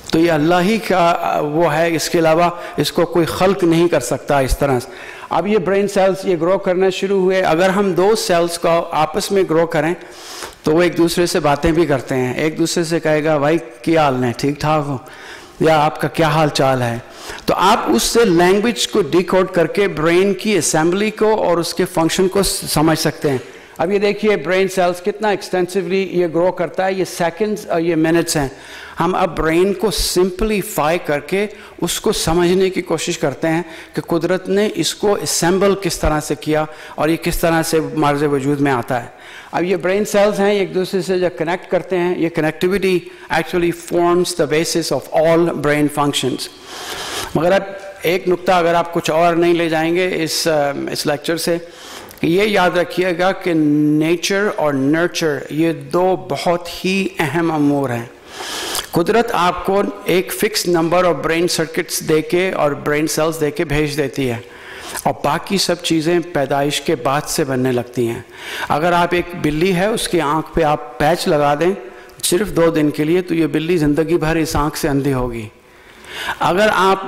تو یہ اللہ ہی کا وہ ہے، اس کے علاوہ اس کو کوئی خلق نہیں کر سکتا اس طرح سے. اب یہ برین سیلز یہ گرو کرنا شروع ہوئے. اگر ہم دو سیلز کو آپس میں گرو کریں تو وہ ایک دوسرے سے باتیں بھی کرتے ہیں. ایک دوسرے سے کہے گا بھائی کیا حال ہے، ٹھیک ٹھاک ہو، یا آپ کا کیا حال چال ہے. تو آپ اس سے لینگویج کو ڈیکوڈ کر کے برین کی اسمبلی کو اور اس کے فنکشن کو سمجھ سکتے ہیں. اب یہ دیکھیے برین سیلز کتنا ایکسٹینسولی یہ گرو کرتا ہے، یہ سیکنڈز اور یہ منٹس ہیں. ہم اب برین کو سمپلیفائی کر کے اس کو سمجھنے کی کوشش کرتے ہیں کہ قدرت نے اس کو اسمبل کس طرح سے کیا اور یہ کس طرح سے مارز وجود میں آتا ہے. اب یہ برین سیلز ہیں ایک دوسرے سے جب کنیکٹ کرتے ہیں، یہ connectivity actually forms the basis of all brain functions. مگر اب ایک نقطہ اگر آپ کچھ اور نہیں لے جائیں گے اس اس لیکچر سے، کہ یہ یاد رکھیے گا کہ نیچر اور نرچر یہ دو بہت ہی اہم امور ہیں. قدرت آپ کو ایک fix number of brain circuits دے کے اور برین سیلز دے کے بھیج دیتی ہے، اور باقی سب چیزیں پیدائش کے بعد سے بننے لگتی ہیں. اگر آپ ایک بلی ہے اس کی آنکھ پہ آپ پیچ لگا دیں صرف دو دن کے لیے تو یہ بلی زندگی بھر اس آنکھ سے اندھی ہوگی. اگر آپ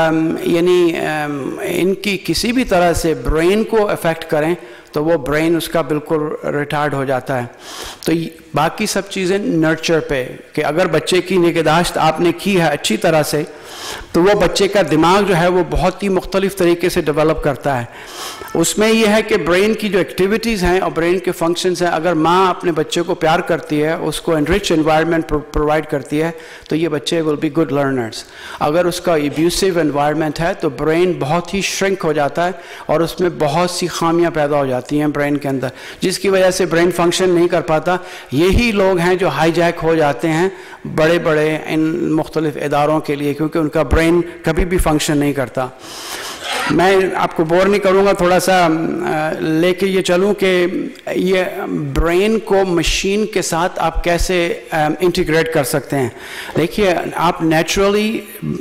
یعنی ان کی کسی بھی طرح سے برین کو افیکٹ کریں تو وہ برین اس کا بالکل ریٹارڈ ہو جاتا ہے. تو باقی سب چیزیں نرچر پہ، کہ اگر بچے کی نگہداشت آپ نے کی ہے اچھی طرح سے تو وہ بچے کا دماغ جو ہے وہ بہت ہی مختلف طریقے سے ڈیولپ کرتا ہے. اس میں یہ ہے کہ برین کی جو ایکٹیویٹیز ہیں اور برین کے فنکشنز ہیں، اگر ماں اپنے بچے کو پیار کرتی ہے، اس کو انرچ انوائرمنٹ پرووائڈ کرتی ہے تو یہ بچے ول بی گڈ لرنرز. اگر اس کا ایبیوسیو انوائرمنٹ ہے تو برین بہت ہی شرنک ہو جاتا ہے اور اس میں بہت سی خامیاں پیدا ہو جاتی ہیں برین کے اندر، جس کی وجہ سے برین فنکشن نہیں کر پاتا. یہی لوگ ہیں جو ہائی جیک ہو جاتے ہیں بڑے بڑے ان مختلف اداروں کے لیے، کیونکہ ان کا برین کبھی بھی فنکشن نہیں کرتا. میں آپ کو بور نہیں کروں گا، تھوڑا سا لے کے یہ چلوں کہ یہ برین کو مشین کے ساتھ آپ کیسے انٹیگریٹ کر سکتے ہیں. دیکھیے آپ نیچرلی،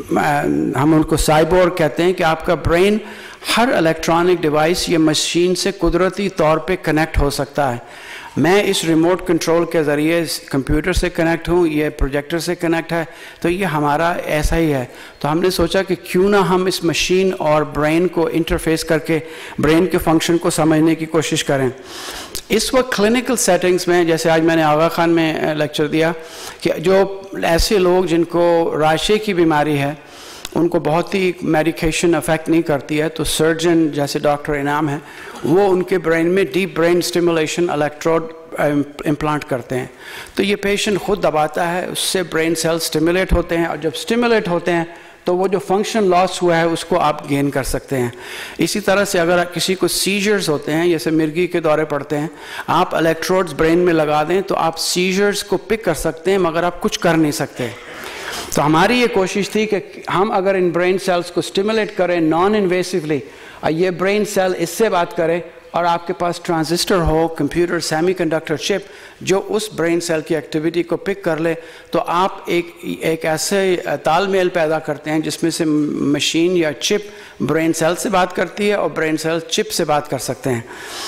ہم ان کو سائبور کہتے ہیں، کہ آپ کا برین ہر الیکٹرانک ڈیوائس یہ مشین سے قدرتی طور پہ کنیکٹ ہو سکتا ہے. میں اس ریموٹ کنٹرول کے ذریعے کمپیوٹر سے کنیکٹ ہوں، یہ پروجیکٹر سے کنیکٹ ہے، تو یہ ہمارا ایسا ہی ہے. تو ہم نے سوچا کہ کیوں نہ ہم اس مشین اور برین کو انٹرفیس کر کے برین کے فنکشن کو سمجھنے کی کوشش کریں. اس وقت کلینکل سیٹنگز میں، جیسے آج میں نے آغا خان میں لیکچر دیا، کہ جو ایسے لوگ جن کو راشے کی بیماری ہے ان کو بہت ہی میڈیکیشن افیکٹ نہیں کرتی ہے، تو سرجن جیسے ڈاکٹر انعام ہیں وہ ان کے برین میں deep brain stimulation electrode implant کرتے ہیں. تو یہ پیشنٹ خود دباتا ہے، اس سے برین سیل سٹیمولیٹ ہوتے ہیں، اور جب سٹیمولیٹ ہوتے ہیں تو وہ جو فنکشن لاس ہوا ہے اس کو آپ گین کر سکتے ہیں. اسی طرح سے اگر کسی کو سیجرز ہوتے ہیں، جیسے مرگی کے دورے پڑتے ہیں، آپ الیکٹروڈز برین میں لگا دیں تو آپ سیجرز کو پک کر سکتے ہیں، مگر آپ کچھ کر نہیں سکتے. تو ہماری یہ کوشش تھی کہ ہم اگر ان برین سیلز کو سٹیمولیٹ کریں نان انویسیولی، اور یہ برین سیل اس سے بات کرے اور آپ کے پاس ٹرانزسٹر ہو، کمپیوٹر سیمی کنڈکٹر چپ جو اس برین سیل کی ایکٹیویٹی کو پک کر لے، تو آپ ایک ایک ایسے تال میل پیدا کرتے ہیں جس میں سے مشین یا چپ برین سیل سے بات کرتی ہے اور برین سیل چپ سے بات کر سکتے ہیں.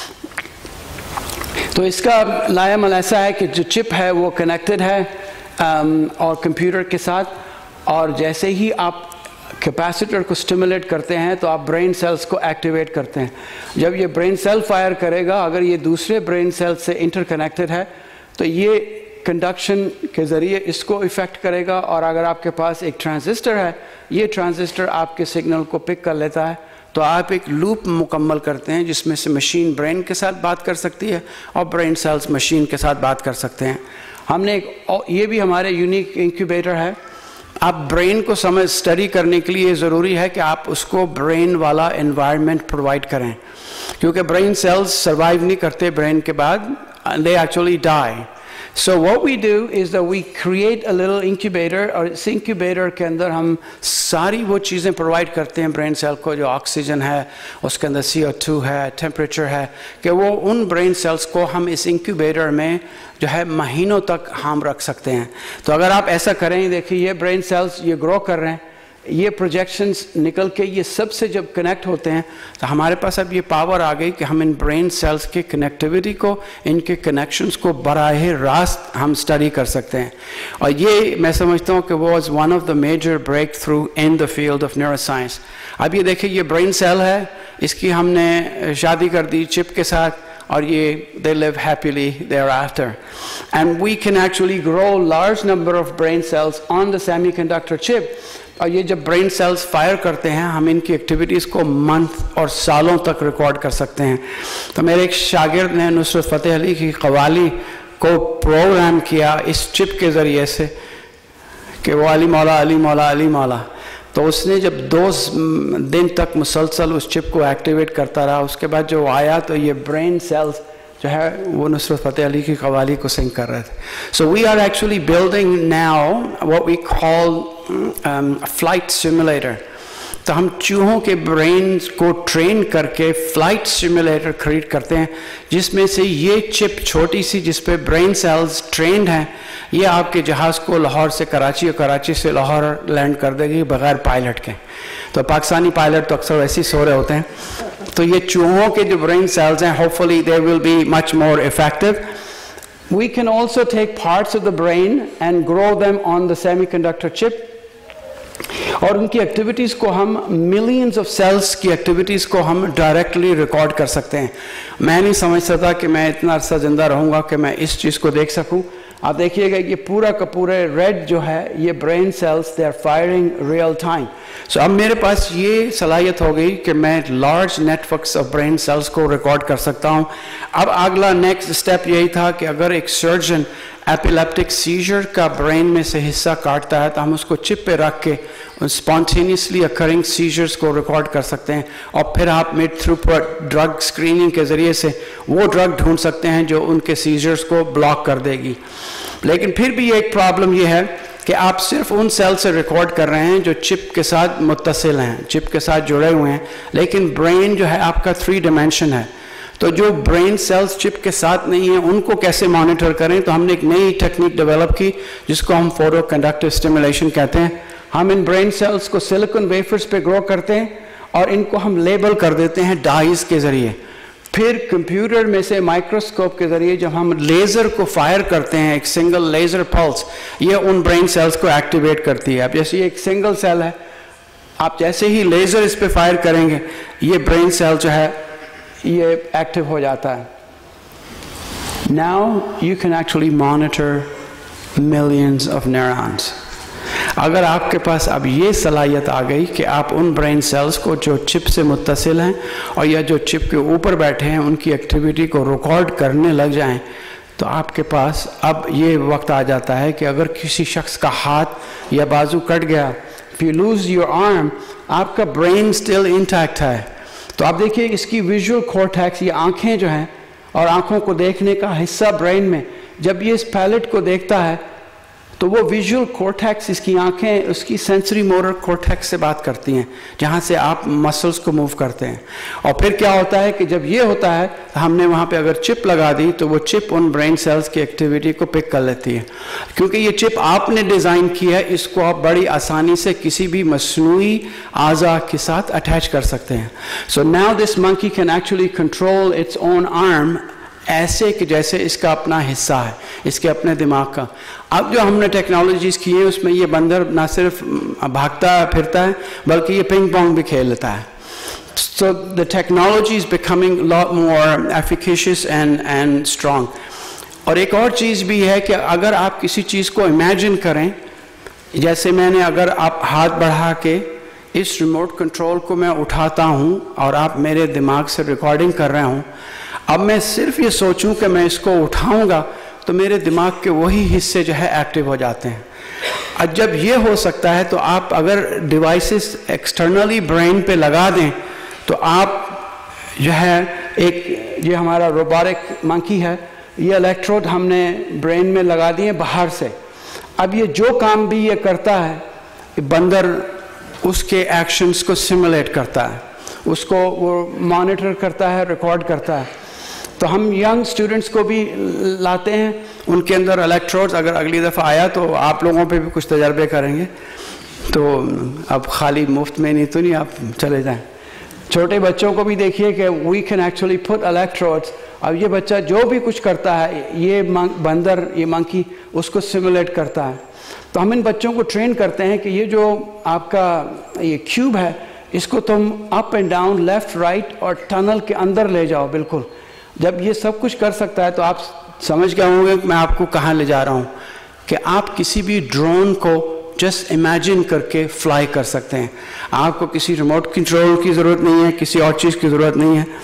تو اس کا لایا عمل ایسا ہے کہ جو چپ ہے وہ کنیکٹڈ ہے اور کمپیوٹر کے ساتھ، اور جیسے ہی آپ کیپیسیٹر کو سٹیمولیٹ کرتے ہیں تو آپ برین سیلز کو ایکٹیویٹ کرتے ہیں. جب یہ برین سیل فائر کرے گا، اگر یہ دوسرے برین سیل سے انٹر کنیکٹڈ ہے تو یہ کنڈکشن کے ذریعے اس کو افیکٹ کرے گا، اور اگر آپ کے پاس ایک ٹرانزسٹر ہے، یہ ٹرانزسٹر آپ کے سگنل کو پک کر لیتا ہے. تو آپ ایک لوپ مکمل کرتے ہیں جس میں سے مشین برین کے ساتھ بات کر سکتی ہے اور برین سیلز مشین کے ساتھ بات کر سکتے ہیں. ہم نے ایک یہ بھی ہمارے یونیک انکیوبیٹر ہے. آپ برین کو سمجھ اسٹڈی کرنے کے لیے ضروری ہے کہ آپ اس کو برین والا انوائرمنٹ پرووائڈ کریں، کیونکہ برین سیلز سروائیو نہیں کرتے برین کے بعد، they actually die. So what we do is that we create a little incubator، اور اس انکیوبیٹر کے اندر ہم ساری وہ چیزیں پرووائڈ کرتے ہیں برین سیل کو، جو آکسیجن ہے، اس کے اندر سی او ٹو ہے، ٹیمپریچر ہے، کہ وہ ان برین سیلز کو ہم اس انکیوبیٹر میں جو ہے مہینوں تک ہم رکھ سکتے ہیں. تو اگر آپ ایسا کریں، دیکھیے یہ برین سیلز یہ گرو کر رہے ہیں، یہ پروجیکشنز نکل کے یہ سب سے جب کنیکٹ ہوتے ہیں تو ہمارے پاس اب یہ پاور آ گئی کہ ہم ان برین سیلز کے کنیکٹیوٹی کو، ان کے کنیکشنز کو براہ راست ہم اسٹڈی کر سکتے ہیں. اور یہ میں سمجھتا ہوں کہ was one of the major breakthrough in the field of neuroscience. اب یہ دیکھیں یہ برین سیل ہے، اس کی ہم نے شادی کر دی چپ کے ساتھ، اور یہ they live happily thereafter. And we can actually grow large number of brain cells on the semiconductor chip. اور یہ جب برین سیلز فائر کرتے ہیں ہم ان کی ایکٹیویٹیز کو منتھ اور سالوں تک ریکارڈ کر سکتے ہیں. تو میرے ایک شاگرد نے نصرت فتح علی کی قوالی کو پروگرام کیا اس چپ کے ذریعے سے کہ وہ علی مولا علی مولا علی مولا. تو اس نے جب دو دن تک مسلسل اس چپ کو ایکٹیویٹ کرتا رہا، اس کے بعد جو آیا تو یہ برین سیلز جو ہے وہ نصرت فتح علی کی قوالی کو سنگ کر رہے تھے. So we are actually building now what we call flight simulator. تو ہم چوہوں کے برینز کو ٹرین کر کے فلائٹ سیمولیٹر خرید کرتے ہیں، جس میں سے یہ چپ چھوٹی سی جس پہ برین سیلز ٹرینڈ ہیں، یہ آپ کے جہاز کو لاہور سے کراچی اور کراچی سے لاہور لینڈ کر دے گی بغیر پائلٹ کے. تو پاکستانی پائلٹ تو اکثر ایسے ہی سو رہے ہوتے ہیں. تو یہ چوہوں کے جو برین سیلز ہیں hopefully they will be much more effective. We can also take parts of the brain and grow them on the semiconductor chip. اور ان کی ایکٹیویٹیز کو ہم ملینز آف سیلز کی ایکٹیویٹیز کو ہم ڈائریکٹلی ریکارڈ کر سکتے ہیں. میں نہیں سمجھ سکتا کہ میں اتنا عرصہ زندہ رہوں گا کہ میں اس چیز کو دیکھ سکوں. آپ دیکھیے گا یہ پورا کا پورا ریڈ جو ہے یہ brain cells they are firing real time. So اب میرے پاس یہ صلاحیت ہو گئی کہ میں large network of brain cells کو ریکارڈ کر سکتا ہوں. اب اگلا نیکسٹ اسٹیپ یہی تھا کہ اگر ایک سرجن ایپیلیپٹک سیجر کا برین میں سے حصہ کاٹتا ہے تو ہم اس کو چپ پہ رکھ کے اسپونٹینیسلی اکرنگ سیجرز کو ریکارڈ کر سکتے ہیں، اور پھر آپ مڈ تھرو ڈرگ اسکریننگ کے ذریعے سے وہ ڈرگ ڈھونڈ سکتے ہیں جو ان کے سیجرز کو بلاک کر دے گی. لیکن پھر بھی ایک پرابلم یہ ہے کہ آپ صرف ان سیل سے ریکارڈ کر رہے ہیں جو چپ کے ساتھ متصل ہیں، چپ کے ساتھ جڑے ہوئے ہیں، لیکن برین جو ہے آپ کا تھری ڈائمینشن ہے. تو جو برین سیلز چپ کے ساتھ نہیں ہیں ان کو کیسے مانیٹر کریں؟ تو ہم نے ایک نئی ٹیکنیک ڈیولپ کی جس کو ہم فوٹو کنڈکٹیو اسٹیمولیشن کہتے ہیں. ہم ان برین سیلز کو سلیکن ویفرز پہ گرو کرتے ہیں اور ان کو ہم لیبل کر دیتے ہیں ڈائز کے ذریعے. پھر کمپیوٹر میں سے مائکروسکوپ کے ذریعے جب ہم لیزر کو فائر کرتے ہیں، ایک سنگل لیزر پلس یہ ان برین سیلز کو ایکٹیویٹ کرتی ہے. اب جیسے یہ ایک سنگل سیل ہے، آپ جیسے ہی لیزر اس پہ فائر کریں گے یہ برین سیل جو ہے یہ ایکٹیو ہو جاتا ہے. Now you can actually monitor millions of neurons. اگر آپ کے پاس اب یہ صلاحیت آ گئی کہ آپ ان برین سیلز کو جو چپ سے متصل ہیں اور یا جو چپ کے اوپر بیٹھے ہیں ان کی ایکٹیویٹی کو ریکارڈ کرنے لگ جائیں، تو آپ کے پاس اب یہ وقت آ جاتا ہے کہ اگر کسی شخص کا ہاتھ یا بازو کٹ گیا، if you lose your arm، آپ کا برین still intact ہے. تو آپ دیکھیے اس کی ویژول کورٹیکس، یہ آنکھیں جو ہیں اور آنکھوں کو دیکھنے کا حصہ برین میں، جب یہ اس پیلٹ کو دیکھتا ہے تو وہ ویژول کورٹیکس، اس کی آنکھیں اس کی سینسری مورر کورٹیکس سے بات کرتی ہیں جہاں سے آپ مسلز کو موو کرتے ہیں. اور پھر کیا ہوتا ہے کہ جب یہ ہوتا ہے تو ہم نے وہاں پہ اگر چپ لگا دی تو وہ چپ ان برین سیلز کی ایکٹیویٹی کو پک کر لیتی ہے. کیونکہ یہ چپ آپ نے ڈیزائن کیا ہے، اس کو آپ بڑی آسانی سے کسی بھی مصنوعی اعضاء کے ساتھ اٹیچ کر سکتے ہیں. So now this monkey can actually control its own arm ایسے کہ جیسے اس کا اپنا حصہ ہے، اس کے اپنے دماغ کا. اب جو ہم نے ٹیکنالوجیز کی ہیں اس میں یہ بندر نہ صرف بھاگتا پھرتا ہے بلکہ یہ پنگ پونگ بھی کھیل لیتا ہے. So the technology is becoming a lot more efficacious and and strong. اور ایک اور چیز بھی ہے کہ اگر آپ کسی چیز کو امیجن کریں، جیسے میں نے اگر آپ ہاتھ بڑھا کے اس ریموٹ کنٹرول کو میں اٹھاتا ہوں اور آپ میرے دماغ سے ریکارڈنگ کر رہے ہوں، اب میں صرف یہ سوچوں کہ میں اس کو اٹھاؤں گا تو میرے دماغ کے وہی حصے جو ہے ایکٹیو ہو جاتے ہیں. اب جب یہ ہو سکتا ہے تو آپ اگر ڈیوائسز ایکسٹرنلی برین پہ لگا دیں تو آپ جو ہے ایک یہ ہمارا روبوٹک منکی ہے، یہ الیکٹروڈ ہم نے برین میں لگا دیے باہر سے. اب یہ جو کام بھی یہ کرتا ہے بندر اس کے ایکشنز کو سیمولیٹ کرتا ہے، اس کو وہ مانیٹر کرتا ہے، ریکارڈ کرتا ہے. تو ہم ینگ سٹوڈنٹس کو بھی لاتے ہیں، ان کے اندر الیکٹروڈز، اگر اگلی دفعہ آیا تو آپ لوگوں پہ بھی کچھ تجربے کریں گے. تو اب خالی مفت میں نہیں تو نہیں آپ چلے جائیں. چھوٹے بچوں کو بھی دیکھیے کہ we can actually put electrodes. اب یہ بچہ جو بھی کچھ کرتا ہے یہ بندر یہ منکی اس کو سیمولیٹ کرتا ہے. تو ہم ان بچوں کو ٹرین کرتے ہیں کہ یہ جو آپ کا یہ کیوب ہے اس کو تم up and down left right اور ٹنل کے اندر لے جاؤ. بالکل جب یہ سب کچھ کر سکتا ہے تو آپ سمجھ گئے ہوں گے کہ میں آپ کو کہاں لے جا رہا ہوں, کہ آپ کسی بھی ڈرون کو جسٹ امیجن کر کے فلائی کر سکتے ہیں. آپ کو کسی ریموٹ کنٹرول کی ضرورت نہیں ہے, کسی اور چیز کی ضرورت نہیں ہے.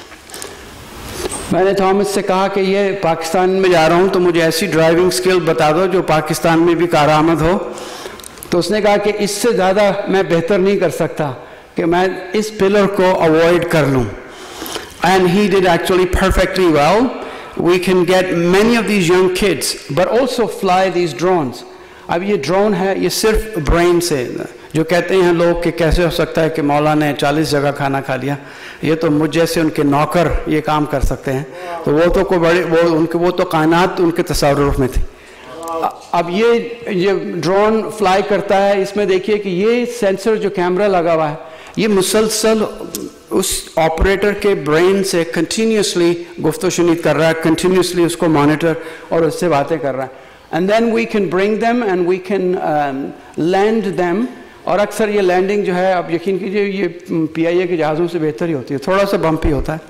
میں نے تھامس سے کہا کہ یہ پاکستان میں جا رہا ہوں تو مجھے ایسی ڈرائیونگ سکل بتا دو جو پاکستان میں بھی کارآمد ہو. تو اس نے کہا کہ اس سے زیادہ میں بہتر نہیں کر سکتا کہ میں اس پلر کو اوائڈ کر لوں. And he did actually perfectly well. We can get many of these young kids but also fly these drones. اب یہ ڈرون ہے یہ صرف برین سے, جو کہتے ہیں لوگ کہ کیسے ہو سکتا ہے کہ مولا نے چالیس جگہ کھانا کھا لیا, یہ تو مجھ جیسے ان کے نوکر یہ کام کر سکتے ہیں. تو وہ تو کوئی بڑے وہ ان کے وہ تو کائنات ان کے تصرف میں تھی. اب یہ یہ ڈرون فلائی کرتا ہے, اس میں دیکھیے کہ یہ سینسر جو کیمرہ لگا ہوا ہے یہ مسلسل اس آپریٹر کے برین سے کنٹینیوسلی گفت و شنید کر رہا ہے, کنٹینیوسلی اس کو مانیٹر اور اس سے باتیں کر رہا ہے. And then we can bring them and we can land them. اور اکثر یہ لینڈنگ جو ہے آپ یقین کیجیے یہ پی آئی اے کے جہازوں سے بہتر ہی ہوتی ہے, تھوڑا سا بمپی ہوتا ہے.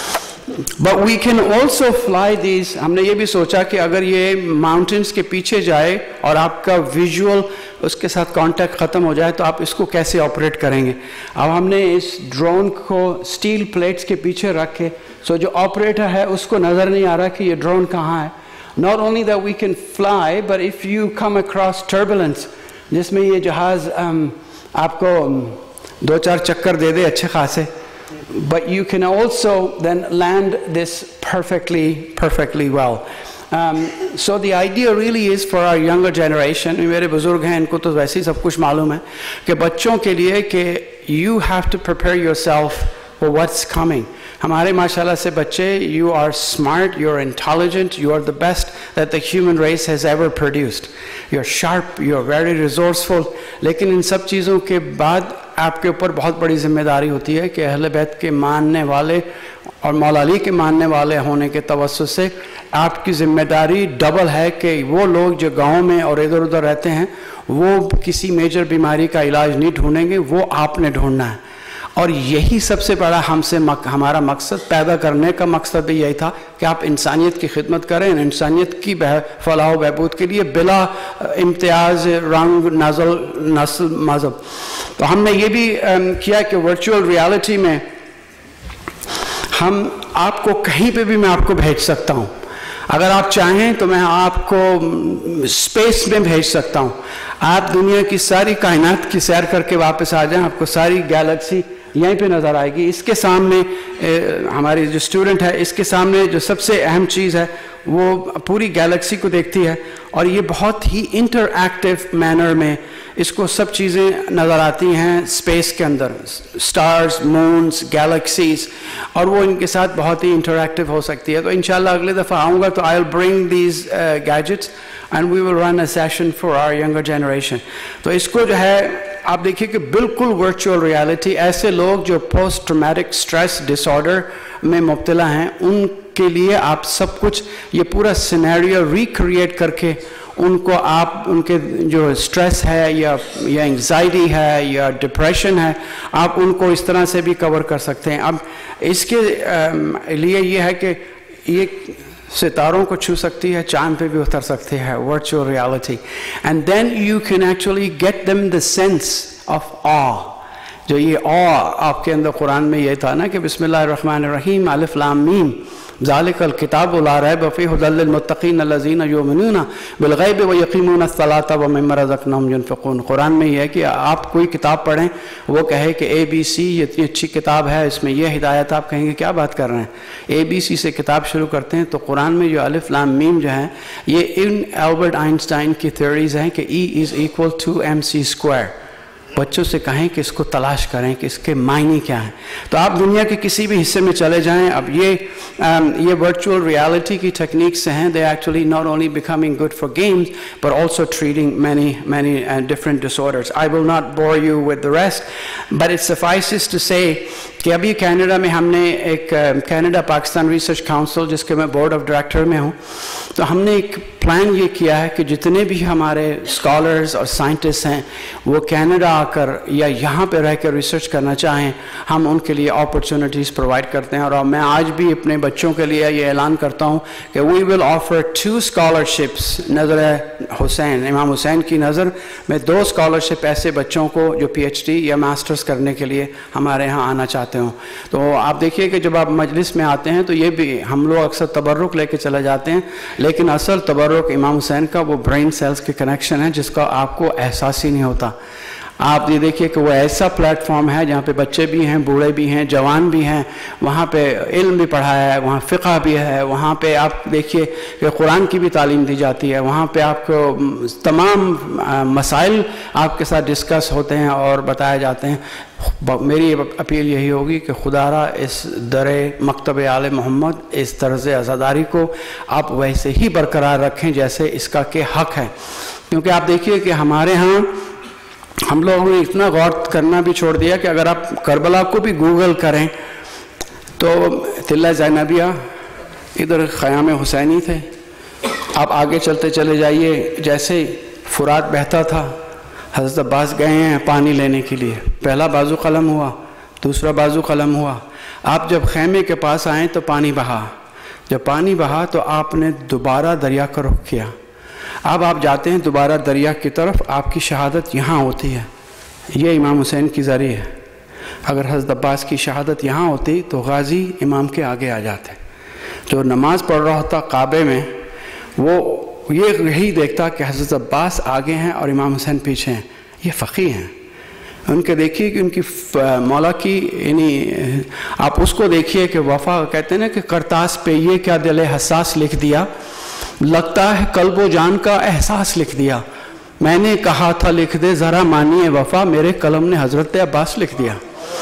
But we can also fly these. ہم نے یہ بھی سوچا کہ اگر یہ ماؤنٹینس کے پیچھے جائے اور آپ کا ویژول اس کے ساتھ کانٹیکٹ ختم ہو جائے تو آپ اس کو کیسے آپریٹ کریں گے. اب ہم نے اس ڈرون کو سٹیل پلیٹس کے پیچھے رکھ کے, سو جو آپریٹر ہے اس کو نظر نہیں آ رہا کہ یہ ڈرون کہاں ہے. Not only that we can fly but if you come across turbulence, جس میں یہ جہاز آپ کو دو چار چکر دے دے اچھے خاصے, but you can also then land this perfectly perfectly well. Um, so the idea really is for our younger generation. میرے بزرگ ہیں ان کو تو ویسے ہی سب کچھ معلوم ہے کہ بچوں کے لیے کہ you have to prepare yourself for what's coming. ہمارے ماشاءاللہ سے بچے, you are smart, you are intelligent, you are the best that the human race has ever produced. You are sharp, you are very resourceful. لیکن ان سب چیزوں کے بعد آپ کے اوپر بہت بڑی ذمہ داری ہوتی ہے کہ اہل بیت کے ماننے والے اور مولا علی کے ماننے والے ہونے کے توسط سے آپ کی ذمہ داری ڈبل ہے کہ وہ لوگ جو گاؤں میں اور ادھر ادھر رہتے ہیں وہ کسی میجر بیماری کا علاج نہیں ڈھونڈیں گے, وہ آپ نے ڈھونڈنا ہے. اور یہی سب سے بڑا ہم سے مق, ہمارا مقصد پیدا کرنے کا مقصد بھی یہی تھا کہ آپ انسانیت کی خدمت کریں, انسانیت کی فلاح و بہبود کے لیے بلا امتیاز رنگ نزل نسل مذہب. تو ہم نے یہ بھی کیا کہ ورچوئل ریالٹی میں ہم آپ کو کہیں پہ بھی میں آپ کو بھیج سکتا ہوں. اگر آپ چاہیں تو میں آپ کو اسپیس میں بھیج سکتا ہوں. آپ دنیا کی ساری کائنات کی سیر کر کے واپس آ جائیں, آپ کو ساری گیلیکسی یہیں پہ نظر آئے گی. اس کے سامنے ہماری جو اسٹوڈنٹ ہے اس کے سامنے جو سب سے اہم چیز ہے وہ پوری گیلیکسی کو دیکھتی ہے, اور یہ بہت ہی انٹر ایکٹیو مینر میں اس کو سب چیزیں نظر آتی ہیں اسپیس کے اندر, سٹارز, مونز, گیلیکسیز, اور وہ ان کے ساتھ بہت ہی انٹر ایکٹیو ہو سکتی ہے. تو انشاءاللہ اگلے دفعہ آؤں گا تو I will bring these gadgets and we will run a session for our younger generation. تو اس کو جو ہے آپ دیکھیے کہ بالکل ورچوئل ریالٹی, ایسے لوگ جو post traumatic stress disorder میں مبتلا ہیں ان کے لیے آپ سب کچھ یہ پورا سینیریو ریکریٹ کر کے ان کو آپ ان کے جو اسٹریس ہے یا یا انگزائٹی ہے یا ڈپریشن ہے آپ ان کو اس طرح سے بھی کور کر سکتے ہیں. اب اس کے لیے یہ ہے کہ یہ ستاروں کو چھو سکتی ہے, چاند پہ بھی اتر سکتی ہے, virtual reality. And then you can actually get them the sense of ah. جو یہ آ آپ کے اندر قرآن میں یہ تھا نا کہ بسم اللہ الرحمن الرحیم الف لام میم ذالک الکتاب لا ریب فیہ ھدی للمتقین الذین یؤمنون بالغیب ویقیمون الصلاۃ ومما رزقناہم ینفقون. قرآن میں یہ ہے کہ آپ کوئی کتاب پڑھیں, وہ کہے کہ اے بی سی یہ اتنی اچھی کتاب ہے, اس میں یہ ہدایت, آپ کہیں گے کیا بات کر رہے ہیں, اے بی سی سے کتاب شروع کرتے ہیں. تو قرآن میں جو الف لام میم جو ہیں یہ ان البرٹ آئنسٹائن کی تھیوریز ہیں کہ E is equal to M C square. بچوں سے کہیں کہ اس کو تلاش کریں کہ اس کے معنی کیا ہیں. تو آپ دنیا کے کسی بھی حصے میں چلے جائیں, اب یہ یہ ورچوئل ریالٹی کی ٹیکنیکس ہیں, they actually not only becoming good for games but also treating many many uh, different disorders. I will not bore you with the rest, but it suffices to say کہ ابھی Canada میں ہم نے ایک Canada Pakistan research council جس کے میں board of director میں ہوں, تو ہم نے ایک پلان یہ کیا ہے کہ جتنے بھی ہمارے اسکالرز اور سائنٹسٹ ہیں وہ کینیڈا آ کر یا یہاں پہ رہ کر ریسرچ کرنا چاہیں, ہم ان کے لیے اپرچونیٹیز پرووائڈ کرتے ہیں. اور میں آج بھی اپنے بچوں کے لیے یہ اعلان کرتا ہوں کہ we will offer two scholarships. Nazar Hussain, امام حسین کی نظر میں دو اسکالرشپ ایسے بچوں کو جو پی ایچ ڈی یا ماسٹرز کرنے کے لیے ہمارے ہاں آنا چاہتے ہوں. تو آپ دیکھیے کہ جب آپ مجلس میں آتے ہیں تو یہ بھی ہم لوگ اکثر تبرک لے کے چلے جاتے ہیں, لیکن اصل تبرک امام حسین کا وہ برین سیلز کے کنیکشن ہے جس کا آپ کو احساس ہی نہیں ہوتا. آپ یہ دیکھیے کہ وہ ایسا پلیٹ فارم ہے جہاں پہ بچے بھی ہیں, بوڑھے بھی ہیں, جوان بھی ہیں, وہاں پہ علم بھی پڑھایا ہے, وہاں فقہ بھی ہے, وہاں پہ آپ دیکھیے کہ قرآن کی بھی تعلیم دی جاتی ہے, وہاں پہ آپ کو تمام مسائل آپ کے ساتھ ڈسکس ہوتے ہیں اور بتائے جاتے ہیں. میری اپیل یہی ہوگی کہ خدا را اس در مکتب آل محمد, اس طرز عزاداری کو آپ ویسے ہی برقرار رکھیں جیسے اس کا کہ حق ہے. کیونکہ آپ دیکھیے کہ ہمارے ہاں ہم لوگوں نے اتنا غور کرنا بھی چھوڑ دیا کہ اگر آپ کربلا کو بھی گوگل کریں تو تلہ زینبیہ, ادھر خیام حسینی تھے. آپ آگے چلتے چلے جائیے, جیسے فرات بہتا تھا حضرت عباس گئے ہیں پانی لینے کے لیے, پہلا بازو قلم ہوا, دوسرا بازو قلم ہوا. آپ جب خیمے کے پاس آئیں تو پانی بہا, جب پانی بہا تو آپ نے دوبارہ دریا کا رخ کیا. اب آپ جاتے ہیں دوبارہ دریا کی طرف, آپ کی شہادت یہاں ہوتی ہے. یہ امام حسین کی ذریعہ ہے. اگر حضرت عباس کی شہادت یہاں ہوتی تو غازی امام کے آگے آ جاتے. جو نماز پڑھ رہا ہوتا کعبے میں وہ یہ یہی دیکھتا کہ حضرت عباس آگے ہیں اور امام حسین پیچھے ہیں. یہ فقیہ ہیں. ان کے دیکھیے کہ ان کی مولا کی یعنی آپ اس کو دیکھیے کہ وفا کہتے ہیں نا کہ کرتاس پہ یہ کیا دل حساس لکھ دیا, لگتا ہے قلب و جان کا احساس لکھ دیا. میں نے کہا تھا لکھ دے ذرا مانی وفا, میرے قلم نے حضرت عباس لکھ دیا.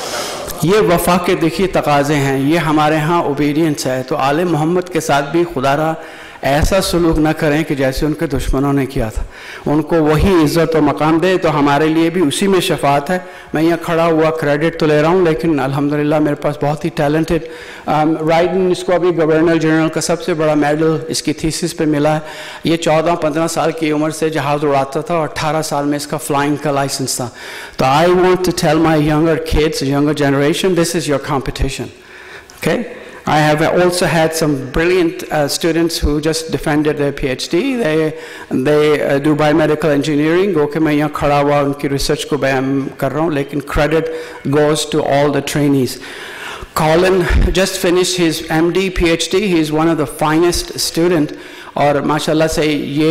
یہ وفا کے دیکھیے تقاضے ہیں, یہ ہمارے ہاں اوبیڈینس ہے. تو آل محمد کے ساتھ بھی خدا را ایسا سلوک نہ کریں کہ جیسے ان کے دشمنوں نے کیا تھا. ان کو وہی عزت و مقام دے تو ہمارے لیے بھی اسی میں شفاعت ہے. میں یہاں کھڑا ہوا کریڈٹ تو لے رہا ہوں, لیکن الحمدللہ میرے پاس بہت ہی ٹیلنٹڈ رائڈن, اس کو ابھی گورنر جنرل کا سب سے بڑا میڈل اس کی تھیسس پہ ملا ہے. یہ چودہ پندرہ سال کی عمر سے جہاز اڑاتا تھا اور اٹھارہ سال میں اس کا فلائنگ کا لائسنس تھا. تو I want to tell my younger kids, younger generation, this is your competition. Okay, I have also had some brilliant uh, students who just defended their PhD. They they uh, do biomedical engineering. گو کہ میں یہاں کھڑا ہوا ان کی research کو بیان کر رہا ہوں, لیکن credit goes to all the trainees. Colin just finished his M D PhD. He is one of the finest student. اور ماشاءاللہ سے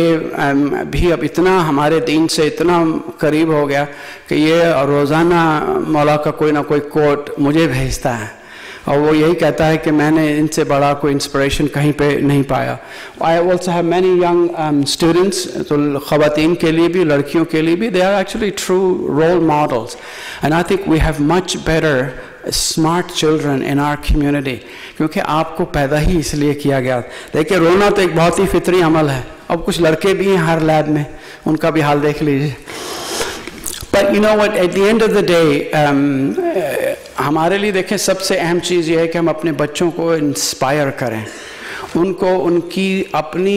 یہ بھی اب اتنا ہمارے دین سے اتنا قریب ہو گیا کہ یہ روزانہ مولا کا کوئی نہ کوئی کوٹ مجھے بھیجتا ہے, اور وہ یہی کہتا ہے کہ میں نے ان سے بڑا کوئی انسپریشن کہیں پہ نہیں پایا. I also have many young um, students, تو خواتین کے لیے بھی لڑکیوں کے لیے بھی, they are actually true role models, and I think we have much better smart children in our community, کیونکہ آپ کو پیدا ہی اس لیے کیا گیا. دیکھیں رونا تو ایک بہت ہی فطری عمل ہے. اب کچھ لڑکے بھی ہیں ہر لیب میں, ان کا بھی حال دیکھ لیجیے. But you know what, at the end of the day, um, ہمارے لیے دیکھیں سب سے اہم چیز یہ ہے کہ ہم اپنے بچوں کو انسپائر کریں, ان کو ان کی اپنی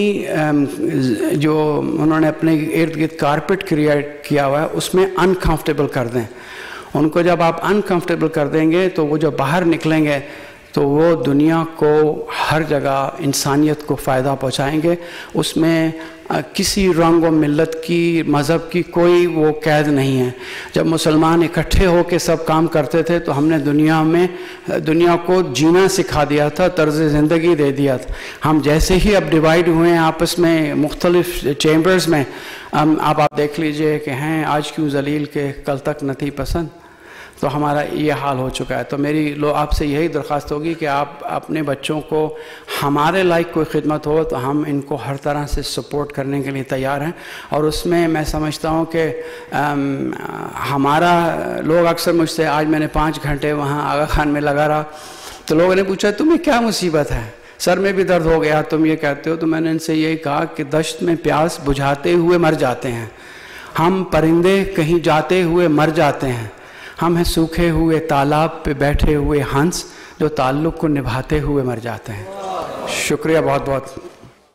جو انہوں نے اپنے ارد گرد کارپٹ کریٹ کیا ہوا ہے اس میں انکمفرٹیبل کر دیں. ان کو جب آپ انکمفرٹیبل کر دیں گے تو وہ جب باہر نکلیں گے تو وہ دنیا کو ہر جگہ انسانیت کو فائدہ پہنچائیں گے. اس میں کسی رنگ و ملت کی, مذہب کی کوئی وہ قید نہیں ہے. جب مسلمان اکٹھے ہو کے سب کام کرتے تھے تو ہم نے دنیا میں دنیا کو جینا سکھا دیا تھا, طرز زندگی دے دیا تھا. ہم جیسے ہی اب ڈیوائیڈ ہوئے ہیں آپس میں مختلف چیمبرز میں, اب آپ دیکھ لیجئے کہ ہیں آج کیوں ذلیل کہ کل تک نہ تھی پسند. تو ہمارا یہ حال ہو چکا ہے. تو میری لو آپ سے یہی درخواست ہوگی کہ آپ اپنے بچوں کو ہمارے لائق کوئی خدمت ہو تو ہم ان کو ہر طرح سے سپورٹ کرنے کے لیے تیار ہیں. اور اس میں میں سمجھتا ہوں کہ ہمارا لوگ اکثر مجھ سے آج میں نے پانچ گھنٹے وہاں آغا خان میں لگا رہا تو لوگوں نے پوچھا تمہیں کیا مصیبت ہے, سر میں بھی درد ہو گیا, تم یہ کہتے ہو. تو میں نے ان سے یہی کہا کہ دشت میں پیاس بجھاتے ہوئے مر جاتے ہیں, ہم پرندے کہیں جاتے ہوئے مر جاتے ہیں, ہم ہیں سوکھے ہوئے تالاب پہ بیٹھے ہوئے ہنس جو تعلق کو نبھاتے ہوئے مر جاتے ہیں. شکریہ بہت بہت.